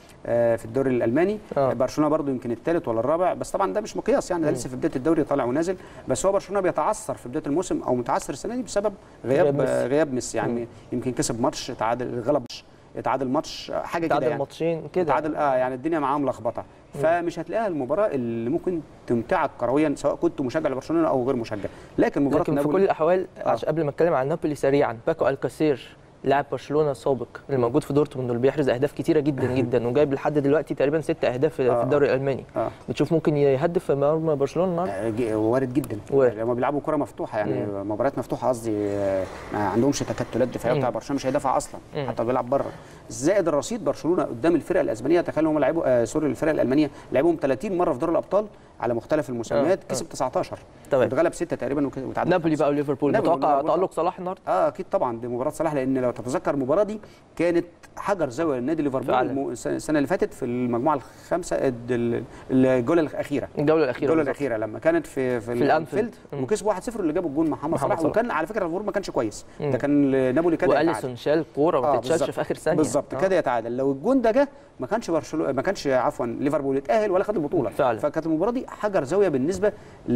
في الدوري الالماني. آه. برشلونه برضو يمكن الثالث ولا الرابع، بس طبعا ده مش مقياس يعني، ده لسه في بدايه الدوري طالع ونازل. بس هو برشلونه بيتعثر في بدايه الموسم او متعثر السنه دي بسبب غياب ميسي. غياب ميسي يعني. مم. يمكن كسب ماتش، تعادل، غلب اتعادل ماتش، حاجه كده يعني، ماتشين كده تعادل اه يعني الدنيا معاه ملخبطه. فمش هتلاقيها المباراه اللي ممكن تمتعك كرويا سواء كنت مشجع لبرشلونه او غير مشجع. لكن مباراه لكن في كل الاحوال آه. عشان قبل ما اتكلم عن نابولي سريعا، باكو الكاسير لاعب برشلونه السابق اللي موجود في دورتموند واللي بيحرز اهداف كتيره جدا جدا وجايب لحد دلوقتي تقريبا ست اهداف في آه. الدوري الالماني. آه. بتشوف ممكن يهدف في مرمى برشلونه النهارده؟ آه وارد جدا، لما بيلعبوا كره مفتوحه يعني مم. مباريات مفتوحه قصدي، ما عندهمش تكتلات دفاعيه، بتاع برشلونه مش هيدافع اصلا مم. حتى بيلعب بره. زائد الرصيد برشلونه قدام الفرق الاسبانيه، تخيل هم لعبوا آه سوري الفرق الالمانيه لعبهم ثلاثين مره في دوري الابطال على مختلف المسميات. آه. كسب تسعتاشر واتغلب ستة تقريبا وتعادل. نابولي بقى وليفربول، متوقع تألق صلاح النهارده؟ اه اكيد طبعا، دي مباراه صلاح، لان لو تتذكر المباراه دي كانت حجر زاويه لنادي ليفربول السنه اللي فاتت في المجموعه الخامسه، الجوله الاخيره الجوله الاخيره الجوله الاخيره لما كانت في في, في الانفيلد وكسب واحد صفر اللي جاب الجول محمد صلاح. وكان على فكره ليفربول ما كانش كويس، ده كان نابولي كده واليسون شال كوره ما تتشالش آه في اخر ثانيه بالظبط آه. كده يتعادل. لو الجون ده جه ما كانش برشلونه ما كانش عفوا ليفربول يتاهل ولا خد البطوله فعلا. فكانت المباراه دي حجر زاويه بالنسبه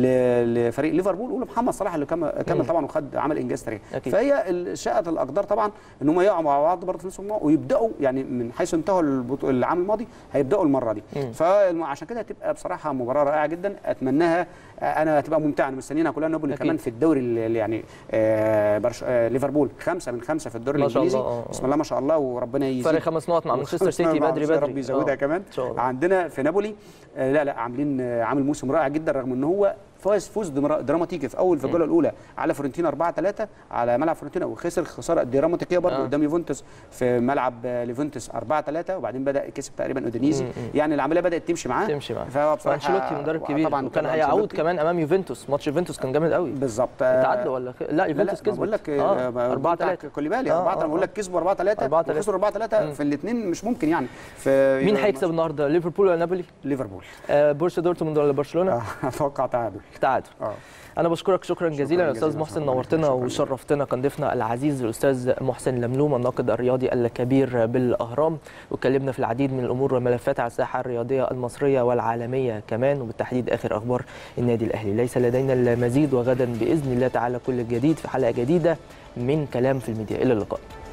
لفريق ليفربول ولمحمد صلاح اللي كمل طبعا وخد عمل انجاز تاريخي. فهي شاءت الاقدار طبعا ان هم يقعوا مع بعض برضه في نفس الموضوع ويبداوا يعني من حيث انتهوا العام الماضي هيبداوا المره دي. فعشان كده هتبقى بصراحه مباراه رائعه جدا، اتمناها انا هتبقى ممتعه، مستنيينها كلها. نابولي كمان في الدوري اللي يعني آه برش آه ليفربول خمسه من خمسه في الدوري الانجليزي، بسم الله ما شاء الله، وربنا يزيد فرق خمس نقط مع مانشستر سيتي بدري بدري، ربي يزودها كمان. عندنا في نابولي آه لا لا عاملين آه عامل موسم رائع جدا، رغم ان هو فاز فوز دراماتيكي في اول في الجوله الاولى على فورنتينا أربعة ثلاثة على ملعب فورنتينا، وخسر خساره دراماتيكيه برضه قدام آه. يوفنتوس في ملعب ليفنتوس أربعة ثلاثة، وبعدين بدا كسب تقريبا اودينيزي. يعني العمليه بدات تمشي معاه تمشي معاه فهو بصراحه انشيلوتي مدرب كبير طبعا، وكان هيعود كمان امام يوفنتوس. ماتش يوفنتوس كان جامد قوي بالظبط. تعادلوا ولا لا يوفنتوس كسبوا؟ بقول لك أربعة ثلاثة كوليبالي أربعة ثلاثة بقول لك كسبوا أربعة ثلاثة وخسروا أربعة ثلاثة في الاثنين، مش ممكن يعني. مين هيكسب النهارده، ليفربول ولا نابولي؟ ليفربول. آه بورسيا دورتموند ولا برشلونه؟ اتوقع تعادل. تعادل. اه انا بشكرك شكرا جزيلا يا استاذ محسن، نورتنا وشرفتنا. كان ضيفنا العزيز الاستاذ محسن لملوم الناقد الرياضي الكبير بالاهرام، واتكلمنا في العديد من الامور والملفات على الساحه الرياضيه المصريه والعالميه كمان، وبالتحديد اخر اخبار النادي الاهلي. ليس لدينا المزيد، وغدا باذن الله تعالى كل الجديد في حلقه جديده من كلام في الميديا. الى اللقاء.